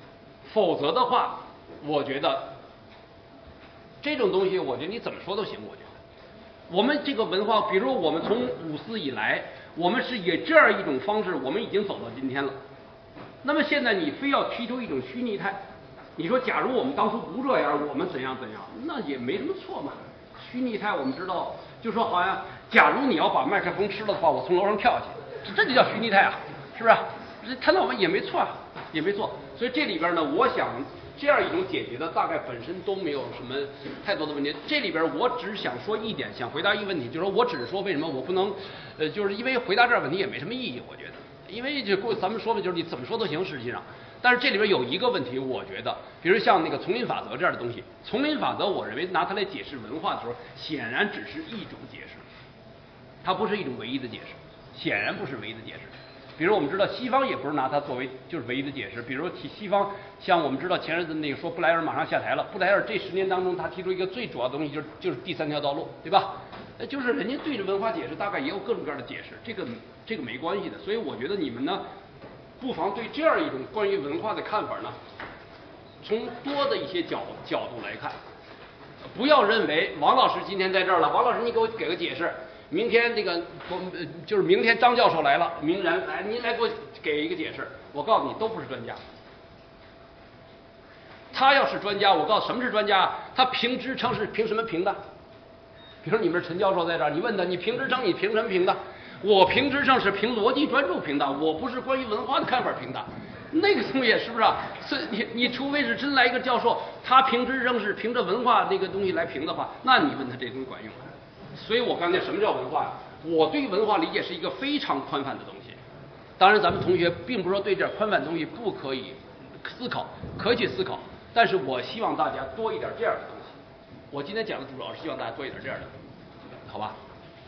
否则的话，我觉得这种东西，我觉得你怎么说都行。我觉得我们这个文化，比如我们从五四以来，我们是以这样一种方式，我们已经走到今天了。那么现在你非要提出一种虚拟态，你说假如我们当初不这样，我们怎样怎样，那也没什么错嘛。虚拟态我们知道，就说好像假如你要把麦克风吃了的话，我从楼上跳下去，这就叫虚拟态啊，是不是？他那我们也没错啊，也没错。所以这里边呢，我想这样一种解决的大概本身都没有什么太多的问题。这里边我只想说一点，想回答一个问题，就是说我只是说为什么我不能，呃，就是因为回答这个问题也没什么意义，我觉得，因为这过咱们说的就是你怎么说都行，实际上。但是这里边有一个问题，我觉得，比如像那个丛林法则这样的东西，丛林法则，我认为拿它来解释文化的时候，显然只是一种解释，它不是一种唯一的解释，显然不是唯一的解释。比如我们知道西方也不是拿它作为就是唯一的解释，比如提西方，像我们知道前日子那个说布莱尔马上下台了，布莱尔这十年当中他提出一个最主要的东西就是就是第三条道路，对吧？呃，就是人家对着文化解释大概也有各种各样的解释，这个这个没关系的。所以我觉得你们呢，不妨对这样一种关于文化的看法呢，从多的一些角角度来看，不要认为王老师今天在这儿了，王老师你给我给个解释。明天这个我就是明天张教授来了，明然来您来给我给一个解释。我告诉你，都不是专家。他要是专家，我告诉什么是专家？他评职称是凭什么评的？比如你们陈教授在这儿，你问他，你评职称你凭什么评的？我评职称是凭逻辑专注评的，我不是关于文化的看法评的。那个东西是不是啊？所以你你除非是真来一个教授，他评职称是凭着文化那个东西来评的话，那你问他这东西管用？所以我刚才什么叫文化呀？我对文化理解是一个非常宽泛的东西。当然，咱们同学并不是说对这宽泛的东西不可以思考，可以去思考。但是我希望大家多一点这样的东西。我今天讲的主要是希望大家多一点这样的，好吧？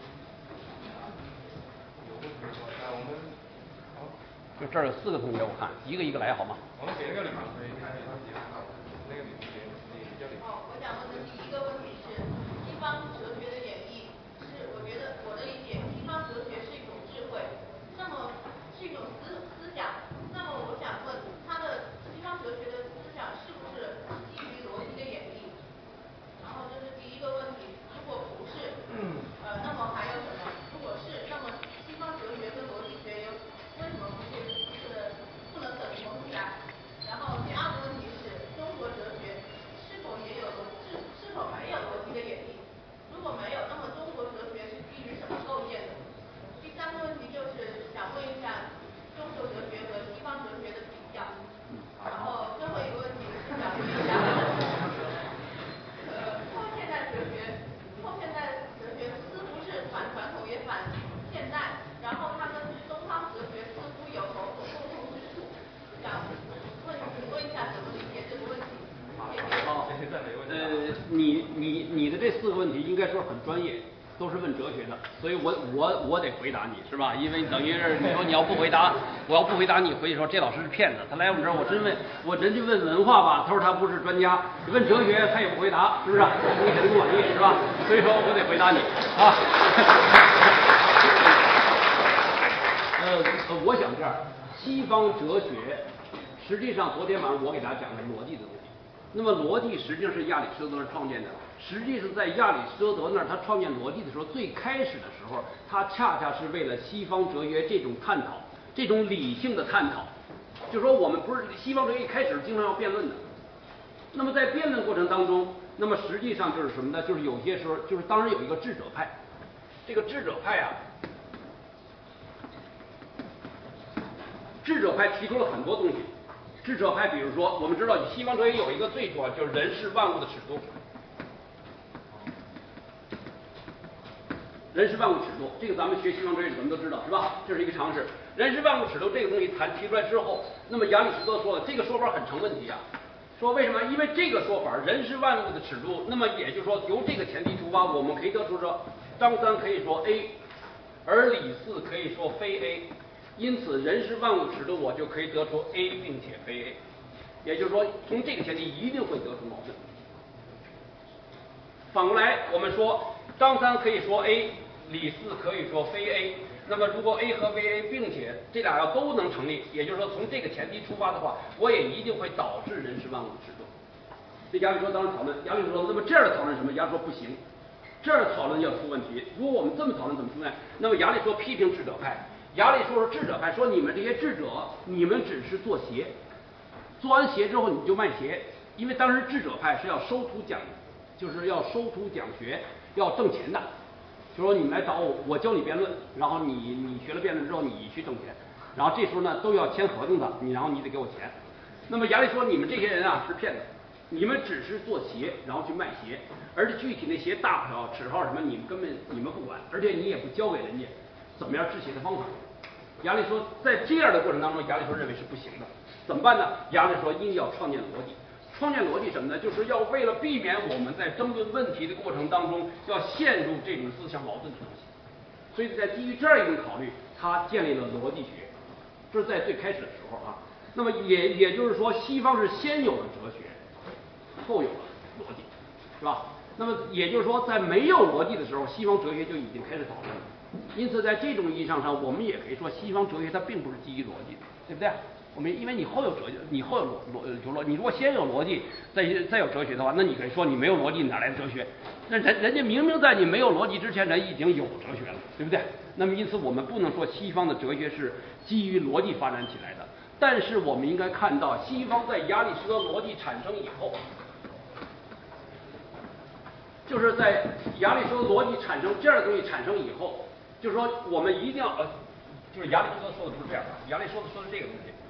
就这儿有四个同学，我看一个一个来好吗？ 我们给那个领导可以看一下解释好，那个领导比较领导。 哦，我想问的第一个问题是，西方哲学的演绎是，我觉得我的理解，西方哲学是一种智慧，那么是一种思思想，那么我想问，它的西方哲学的思想是不是基于逻辑的演绎？然后这是第一个问题，如果不是，呃，那么还有什么？如果是，那么西方哲学跟逻辑学有为什么不是不是不能等同起来？然后第二个问题是，中国哲学是否也有逻是是否没有逻辑的演绎？如果没有，那么中国哲学是基于什么构建的？第三个问题就是想问一下中国哲学和西方哲学的比较。然后最后一个问题是想问一下，呃，后现代哲学，后现代哲学似乎是反传统也反现代，然后它跟东方哲学似乎有某种共同之处。想问请问一下怎么理解这个问题？ 好，呃，你你你的这四个问题应该说很专业，都是问哲学的，所以我我我得回答你是吧？因为等于是你说你要不回答，我要不回答你回去说这老师是骗子，他来我们这儿我真问我人家问文化吧，他说他不是专家，你问哲学他也不回答，是不是？你肯定不满意是吧？所以说我得回答你啊。呃，我想这样，西方哲学实际上昨天晚上我给大家讲的逻辑的东西。那么逻辑实际上是亚里士多德创建的，实际是在亚里士多德那儿他创建逻辑的时候，最开始的时候，他恰恰是为了西方哲学这种探讨，这种理性的探讨。就说我们不是西方哲学一开始经常要辩论的，那么在辩论过程当中，那么实际上就是什么呢？就是有些时候就是当然有一个智者派，这个智者派啊，智者派提出了很多东西。智者派，比如说，我们知道西方哲学有一个最主要就是人是万物的尺度，人是万物尺度，这个咱们学西方哲学咱们都知道是吧？这是一个常识。人是万物尺度这个东西谈提出来之后，那么亚里士多德说了，这个说法很成问题啊。说为什么？因为这个说法人是万物的尺度，那么也就是说由这个前提出发，我们可以得出说张三可以说 A， 而李四可以说非 A。因此，人是万物尺度，我就可以得出 A 并且非 A， 也就是说，从这个前提一定会得出矛盾。反过来，我们说张三可以说 A， 李四可以说非 A。那么如果 A 和非 A， 并且这俩要都能成立，也就是说从这个前提出发的话，我也一定会导致人是万物之中。这亚里士多当时讨论，亚里士多说，那么这样的讨论什么？亚里士多说不行，这样的讨论要出问题。如果我们这么讨论怎么出呢？那么亚里士多批评智者派，亚里士多说智者派说你们这些智者，你们只是做鞋，做完鞋之后你就卖鞋，因为当时智者派是要收徒讲，就是要收徒讲学，要挣钱的。就说你们来找我，我教你辩论，然后你你学了辩论之后你去挣钱，然后这时候呢都要签合同的，你然后你得给我钱。那么亚里说你们这些人啊是骗子，你们只是做鞋，然后去卖鞋，而且具体那鞋大小、尺号什么你们根本你们不管，而且你也不教给人家怎么样制鞋的方法。亚里说在这样的过程当中，亚里说认为是不行的，怎么办呢？亚里说应要创建逻辑。创建逻辑什么呢？就是要为了避免我们在争论问题的过程当中要陷入这种思想矛盾的东西，所以在基于这样一种考虑，他建立了逻辑学，这是在最开始的时候啊。那么也也就是说，西方是先有了哲学，后有了逻辑，是吧？那么也就是说，在没有逻辑的时候，西方哲学就已经开始讨论了。因此，在这种意义上上，我们也可以说，西方哲学它并不是基于逻辑的，对不对？我们因为你后有哲学，你后有逻逻就逻，你如果先有逻辑，再再有哲学的话，那你可以说你没有逻辑，哪来的哲学？那人人家明明在你没有逻辑之前，人已经有哲学了，对不对？那么因此，我们不能说西方的哲学是基于逻辑发展起来的，但是我们应该看到，西方在亚里士多逻辑产生以后，就是在亚里士多逻辑产生这样的东西产生以后，就是说我们一定要呃，就是亚里士多说的不是这样的，亚里士多说的这个东西。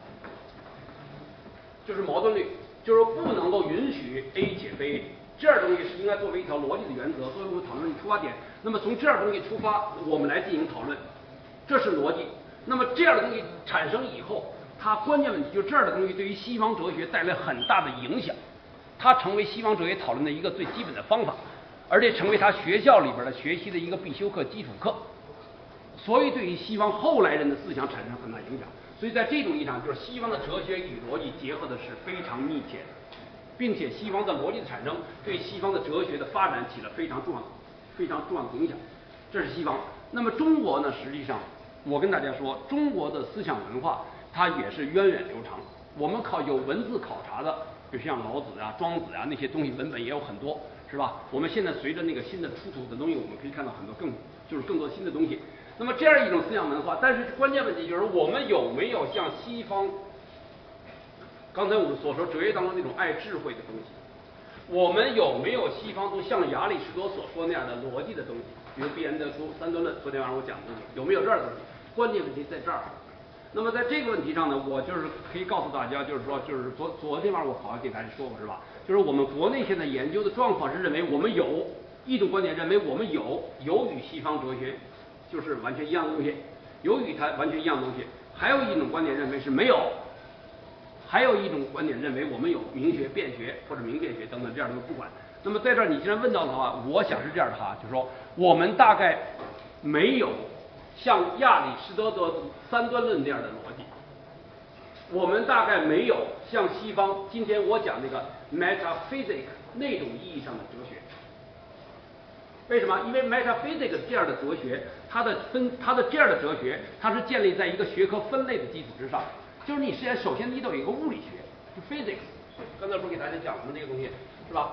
就是矛盾律，就是说不能够允许 A 且非 A， 这样东西是应该作为一条逻辑的原则，作为我们讨论的出发点。那么从这样东西出发，我们来进行讨论，这是逻辑。那么这样的东西产生以后，它关键问题就是这样的东西对于西方哲学带来很大的影响，它成为西方哲学讨论的一个最基本的方法，而且成为他学校里边的学习的一个必修课、基础课，所以对于西方后来人的思想产生很大影响。所以在这种意义上，就是西方的哲学与逻辑结合的是非常密切的，并且西方的逻辑的产生对西方的哲学的发展起了非常重要、非常重要的影响。这是西方。那么中国呢？实际上，我跟大家说，中国的思想文化它也是源远流长。我们考有文字考察的，比如像老子啊、庄子啊那些东西，文本也有很多，是吧？我们现在随着那个新的出土的东西，我们可以看到很多更就是更多新的东西。那么这样一种思想文化，但是关键问题就是我们有没有像西方刚才我们所说哲学当中那种爱智慧的东西？我们有没有西方都像亚里士多所说那样的逻辑的东西？比如毕恩德书、三段论，昨天晚上我讲的东西，有没有这样的东西？关键问题在这儿。那么在这个问题上呢，我就是可以告诉大家，就是说，就是昨昨天晚上我好像给大家说过是吧？就是我们国内现在研究的状况是认为我们有一种观点，认为我们有有与西方哲学就是完全一样的东西，有与它完全一样的东西。还有一种观点认为是没有，还有一种观点认为我们有明学、辩学或者明辩学等等这样的不管。那么在这儿你既然问到的话，我想是这样的哈，就是说我们大概没有像亚里士多德三端论那样的逻辑，我们大概没有像西方今天我讲那个 metaphysics 那种意义上的哲学。为什么？因为 metaphysics 这样的哲学，它的分，它的这样的哲学，它是建立在一个学科分类的基础之上。就是你先首先你得有一个物理学，就 physics。刚才不是给大家讲的这个东西，是吧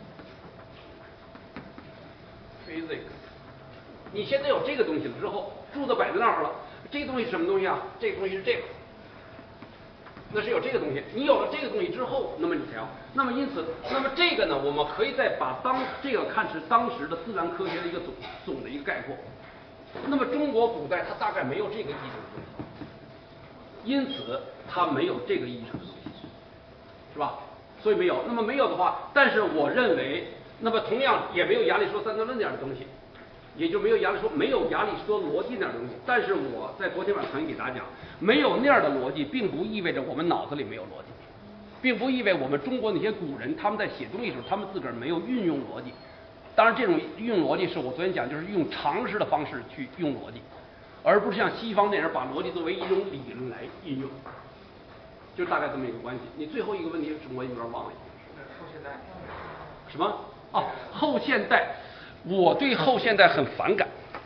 ？physics。你现在有这个东西了之后，柱子摆在那儿了，这个东西是什么东西啊？这个东西是这个。那是有这个东西，你有了这个东西之后，那么你才要，那么因此，那么这个呢，我们可以再把当这个看是当时的自然科学的一个总总的一个概括。那么中国古代它大概没有这个意义上的东西，因此它没有这个意义上的东西，是吧？所以没有。那么没有的话，但是我认为，那么同样也没有亚里士多三段论这样的东西，也就没有亚里士多没有亚里士多逻辑那样的东西。但是我在昨天晚上曾经给大家讲。没有那样的逻辑，并不意味着我们脑子里没有逻辑，并不意味我们中国那些古人他们在写东西的时候，他们自个儿没有运用逻辑。当然，这种运用逻辑是我昨天讲，就是用常识的方式去用逻辑，而不是像西方那样把逻辑作为一种理论来运用，就大概这么一个关系。你最后一个问题是我有点忘了， 后现代什么？哦，后现代，我对后现代很反感。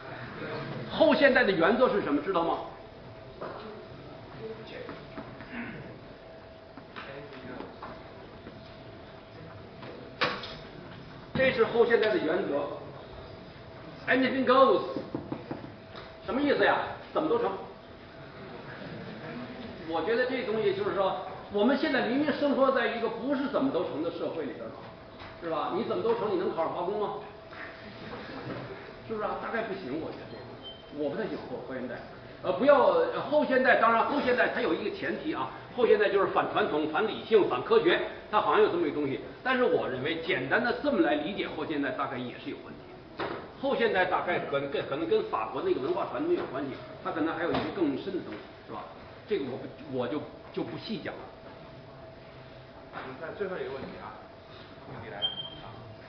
后现代的原则是什么？知道吗？这是后现代的原则 ，anything goes， 什么意思呀？怎么都成。我觉得这东西就是说，我们现在明明生活在一个不是怎么都成的社会里边嘛，是吧？你怎么都成，你能考上化工吗？是不是啊？大概不行，我觉得这个，我不太喜欢后后现代。呃，不要呃后现代，当然后现代它有一个前提啊，后现代就是反传统、反理性、反科学，它好像有这么一个东西。但是我认为，简单的这么来理解后现代，大概也是有问题的。后现代大概可能跟可能跟法国那个文化传统有关系，它可能还有一些更深的东西，是吧？这个我不我就就不细讲了。 嗯，那最后一个问题啊，问题来了啊。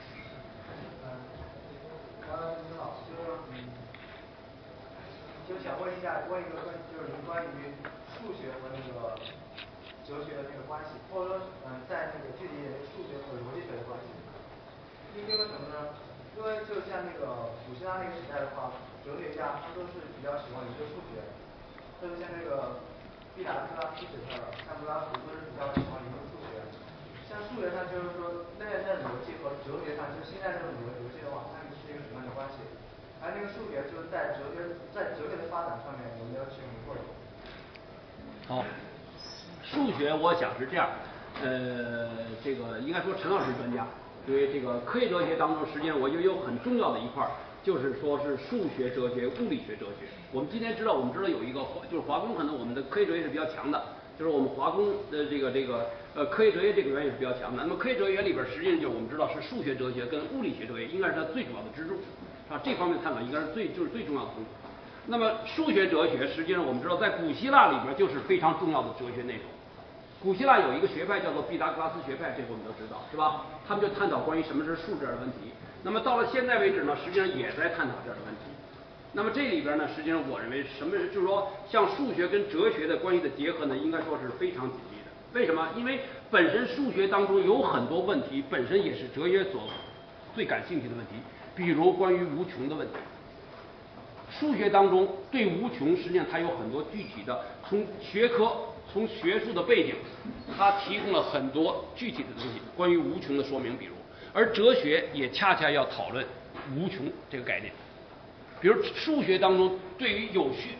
呃，您好，就是嗯，就想问一下，问一个问，就是您关于数学和那个哲学的那个关系，或者说嗯，在那个具体研究数学和逻辑学的关系。因因为什么呢？因为就像那个古希腊那个时代的话，哲学家他都是比较喜欢研究数学，特别像那个毕达哥拉斯、希特勒、潘多拉图都是比较喜欢研究数学。像数学上就是说那在逻辑和哲学上，就现在这种逻逻辑的话，它们是一个什么样的关系？而那个数学就是在哲学在哲学的发展上面有没有起什么作用？ 好，数学我想是这样，呃，这个应该说陈老师专家。因为这个科学哲学当中，实际上我就有很重要的一块，就是说是数学哲学、物理学哲学。我们今天知道，我们知道有一个就是华工，可能我们的科学哲学是比较强的，就是我们华工的这个这个呃科学哲学这个专业是比较强的。那么科学哲学里边，实际上就是我们知道是数学哲学跟物理学哲学应该是它最主要的支柱，啊，这方面探讨应该是最就是最重要的东西。那么数学哲学，实际上我们知道在古希腊里边就是非常重要的哲学内容。古希腊有一个学派叫做毕达哥拉斯学派，这个我们都知道，是吧？他们就探讨关于什么是数这样的问题。那么到了现在为止呢，实际上也在探讨这样的问题。那么这里边呢，实际上我认为什么，就是说像数学跟哲学的关系的结合呢，应该说是非常紧密的。为什么？因为本身数学当中有很多问题，本身也是哲学所最感兴趣的问题，比如关于无穷的问题。数学当中对无穷，实际上它有很多具体的从学科。从学术的背景，它提供了很多具体的东西，关于无穷的说明。比如，而哲学也恰恰要讨论无穷这个概念。比如数学当中对于有序，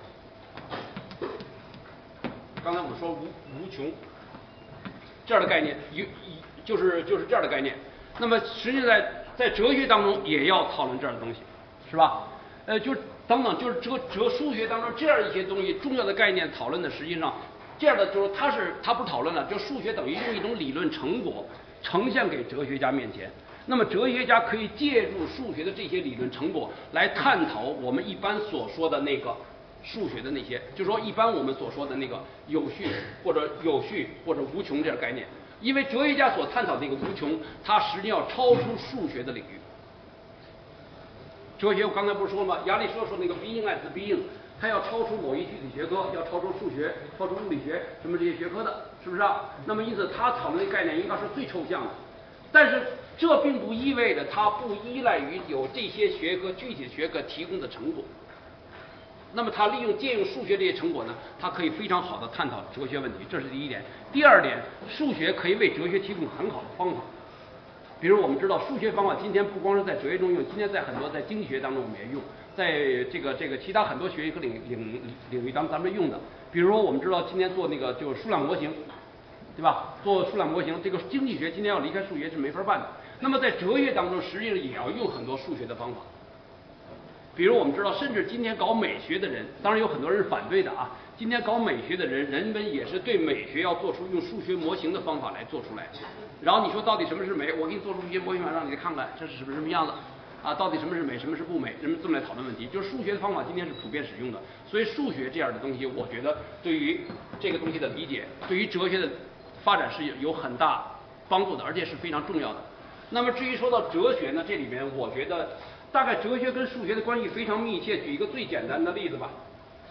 刚才我们说无无穷这样的概念，有就是就是这样的概念。那么实际在在哲学当中也要讨论这样的东西，是吧？呃，就等等，就是哲哲数学当中这样一些东西重要的概念讨论的，实际上。这样的就是它是它不是讨论了，就数学等于用一种理论成果呈现给哲学家面前。那么哲学家可以借助数学的这些理论成果来探讨我们一般所说的那个数学的那些，就是说一般我们所说的那个有序或者有序或者无穷这样概念。因为哲学家所探讨的这个无穷，它实际上要超出数学的领域。哲学我刚才不是说了吗？亚里士多说那个 being as being。它要超出某一具体学科，要超出数学、超出物理学什么这些学科的，是不是啊？那么因此，它讨论的概念应该是最抽象的。但是这并不意味着它不依赖于有这些学科具体学科提供的成果。那么它利用借用数学这些成果呢，它可以非常好的探讨哲学问题，这是第一点。第二点，数学可以为哲学提供很好的方法。比如我们知道数学方法今天不光是在哲学中用，今天在很多在经济学当中我们也用。在这个这个其他很多学科领领领域当中咱们用的，比如说我们知道今天做那个就是数量模型，对吧？做数量模型，这个经济学今天要离开数学是没法办的。那么在哲学当中，实际上也要用很多数学的方法。比如我们知道，甚至今天搞美学的人，当然有很多人是反对的啊。今天搞美学的人，人们也是对美学要做出用数学模型的方法来做出来。然后你说到底什么是美？我给你做出数学模型来，让你看看这是什么什么样子。啊，到底什么是美，什么是不美？人们这么来讨论问题，就是数学的方法今天是普遍使用的，所以数学这样的东西，我觉得对于这个东西的理解，对于哲学的发展是有有很大帮助的，而且是非常重要的。那么至于说到哲学呢，这里面我觉得大概哲学跟数学的关系非常密切。举一个最简单的例子吧，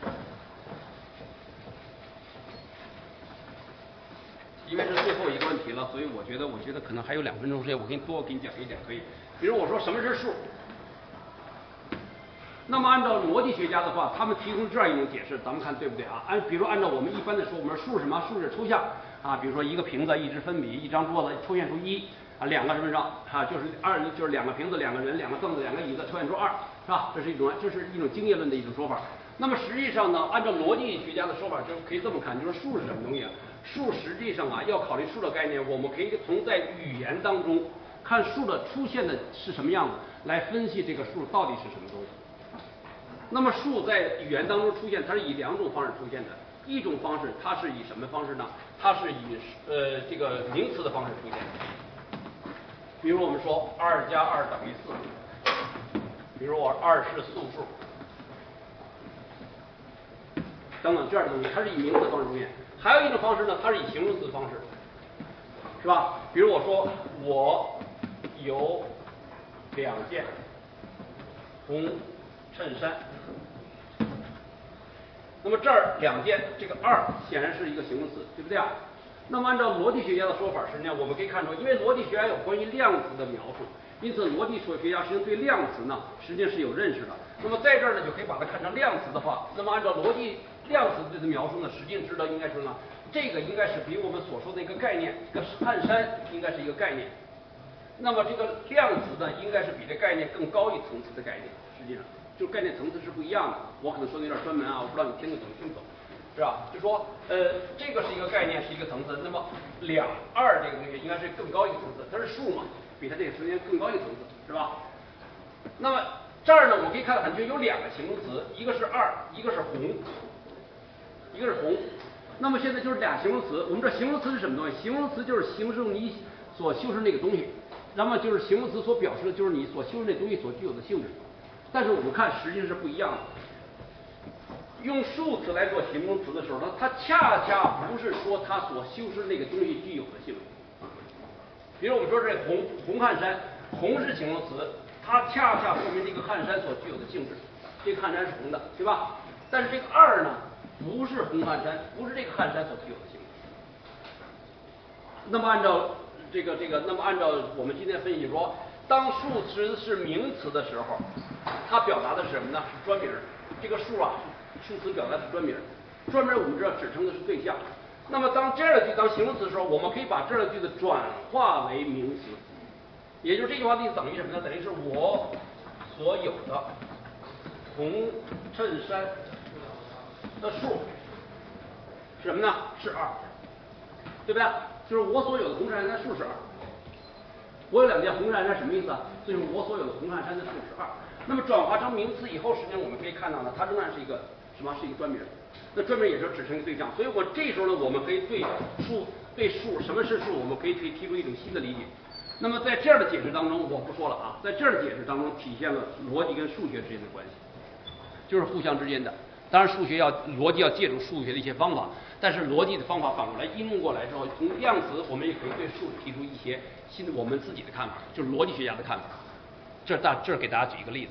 因为是最后一个问题了，所以我觉得我觉得可能还有两分钟时间，我给你多给你讲一点可以。比如我说什么是数， 那么按照逻辑学家的话，他们提供这样一种解释，咱们看对不对啊？按比如按照我们一般的说，我们数是什么？数是抽象啊，比如说一个瓶子、一支粉笔、一张桌子抽象出一啊，两个身份证啊，就是二就是两个瓶子、两个人、两个凳子、两个椅子抽象出二，是吧？这是一种这是一种经验论的一种说法。那么实际上呢，按照逻辑学家的说法，就可以这么看，就是数是什么东西啊？数实际上啊，要考虑数的概念，我们可以从在语言当中看数的出现的是什么样子，来分析这个数到底是什么东西。那么数在语言当中出现，它是以两种方式出现的。一种方式，它是以什么方式呢？它是以呃这个名词的方式出现的。比如我们说二加二等于四，比如我二是素数，等等这样的东西，它是以名词方式出现。还有一种方式呢，它是以形容词方式，是吧？比如我说我有两件红衬衫。那么这儿两件，这个二显然是一个形容词，对不对啊？那么按照逻辑学家的说法，实际上我们可以看出，因为逻辑学家有关于量子的描述，因此逻辑学家实际上对量子呢实际上是有认识的。那么在这儿呢，就可以把它看成量子的话，那么按照逻辑量子对的描述呢，实际上知道应该说呢，这个应该是比我们所说的一个概念，这个汗衫应该是一个概念。那么这个量子呢，应该是比这概念更高一层次的概念，实际上。就概念层次是不一样的，我可能说的有点专门啊，我不知道你听得懂听不懂，是吧？就说呃，这个是一个概念，是一个层次，那么两二这个东西应该是更高一个层次，它是数嘛，比它这个时间更高一个层次，是吧？那么这儿呢，我们可以看到很清楚有两个形容词，一个是二，一个是红，一个是红。那么现在就是俩形容词，我们这形容词是什么东西？形容词就是形容你所修饰那个东西，那么就是形容词所表示的就是你所修饰那东西所具有的性质。但是我们看实际上是不一样的。用数词来做形容词的时候呢，它恰恰不是说它所修饰那个东西具有的性质。比如我们说这红红汗衫，红是形容词，它恰恰说明这个汗衫所具有的性质。这个汗衫是红的，对吧？但是这个二呢，不是红汗衫，不是这个汗衫所具有的性质。那么按照这个这个，那么按照我们今天分析说，当数词是名词的时候，它表达的是什么呢？是专名。这个数啊，数词表达的是专名。专名我们知道指称的是对象。那么当这样的句当形容词的时候，我们可以把这样的句子转化为名词。也就是这句话的意思等于什么呢？等于是我所有的红衬衫的数是什么呢？是二，对不对？就是我所有的红衬衫的数是二。我有两件红衬衫什么意思啊？就是我所有的红衬衫的数是二。那么转化成名词以后，实际上我们可以看到呢，它仍然是一个什么？是一个专名。那专名也是指称一个对象。所以我这时候呢，我们可以对数对数什么是数，我们可以可以提出一种新的理解。那么在这样的解释当中，我不说了啊，在这样的解释当中体现了逻辑跟数学之间的关系，就是互相之间的。当然，数学要逻辑要借助数学的一些方法，但是逻辑的方法反过来应用过来之后，从量子我们也可以对数提出一些新的我们自己的看法，就是逻辑学家的看法。这大这儿给大家举一个例子。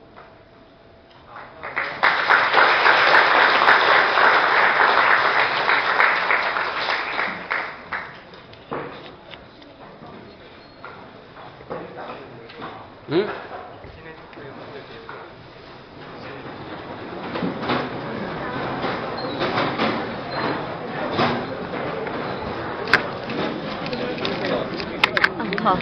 嗯。 好。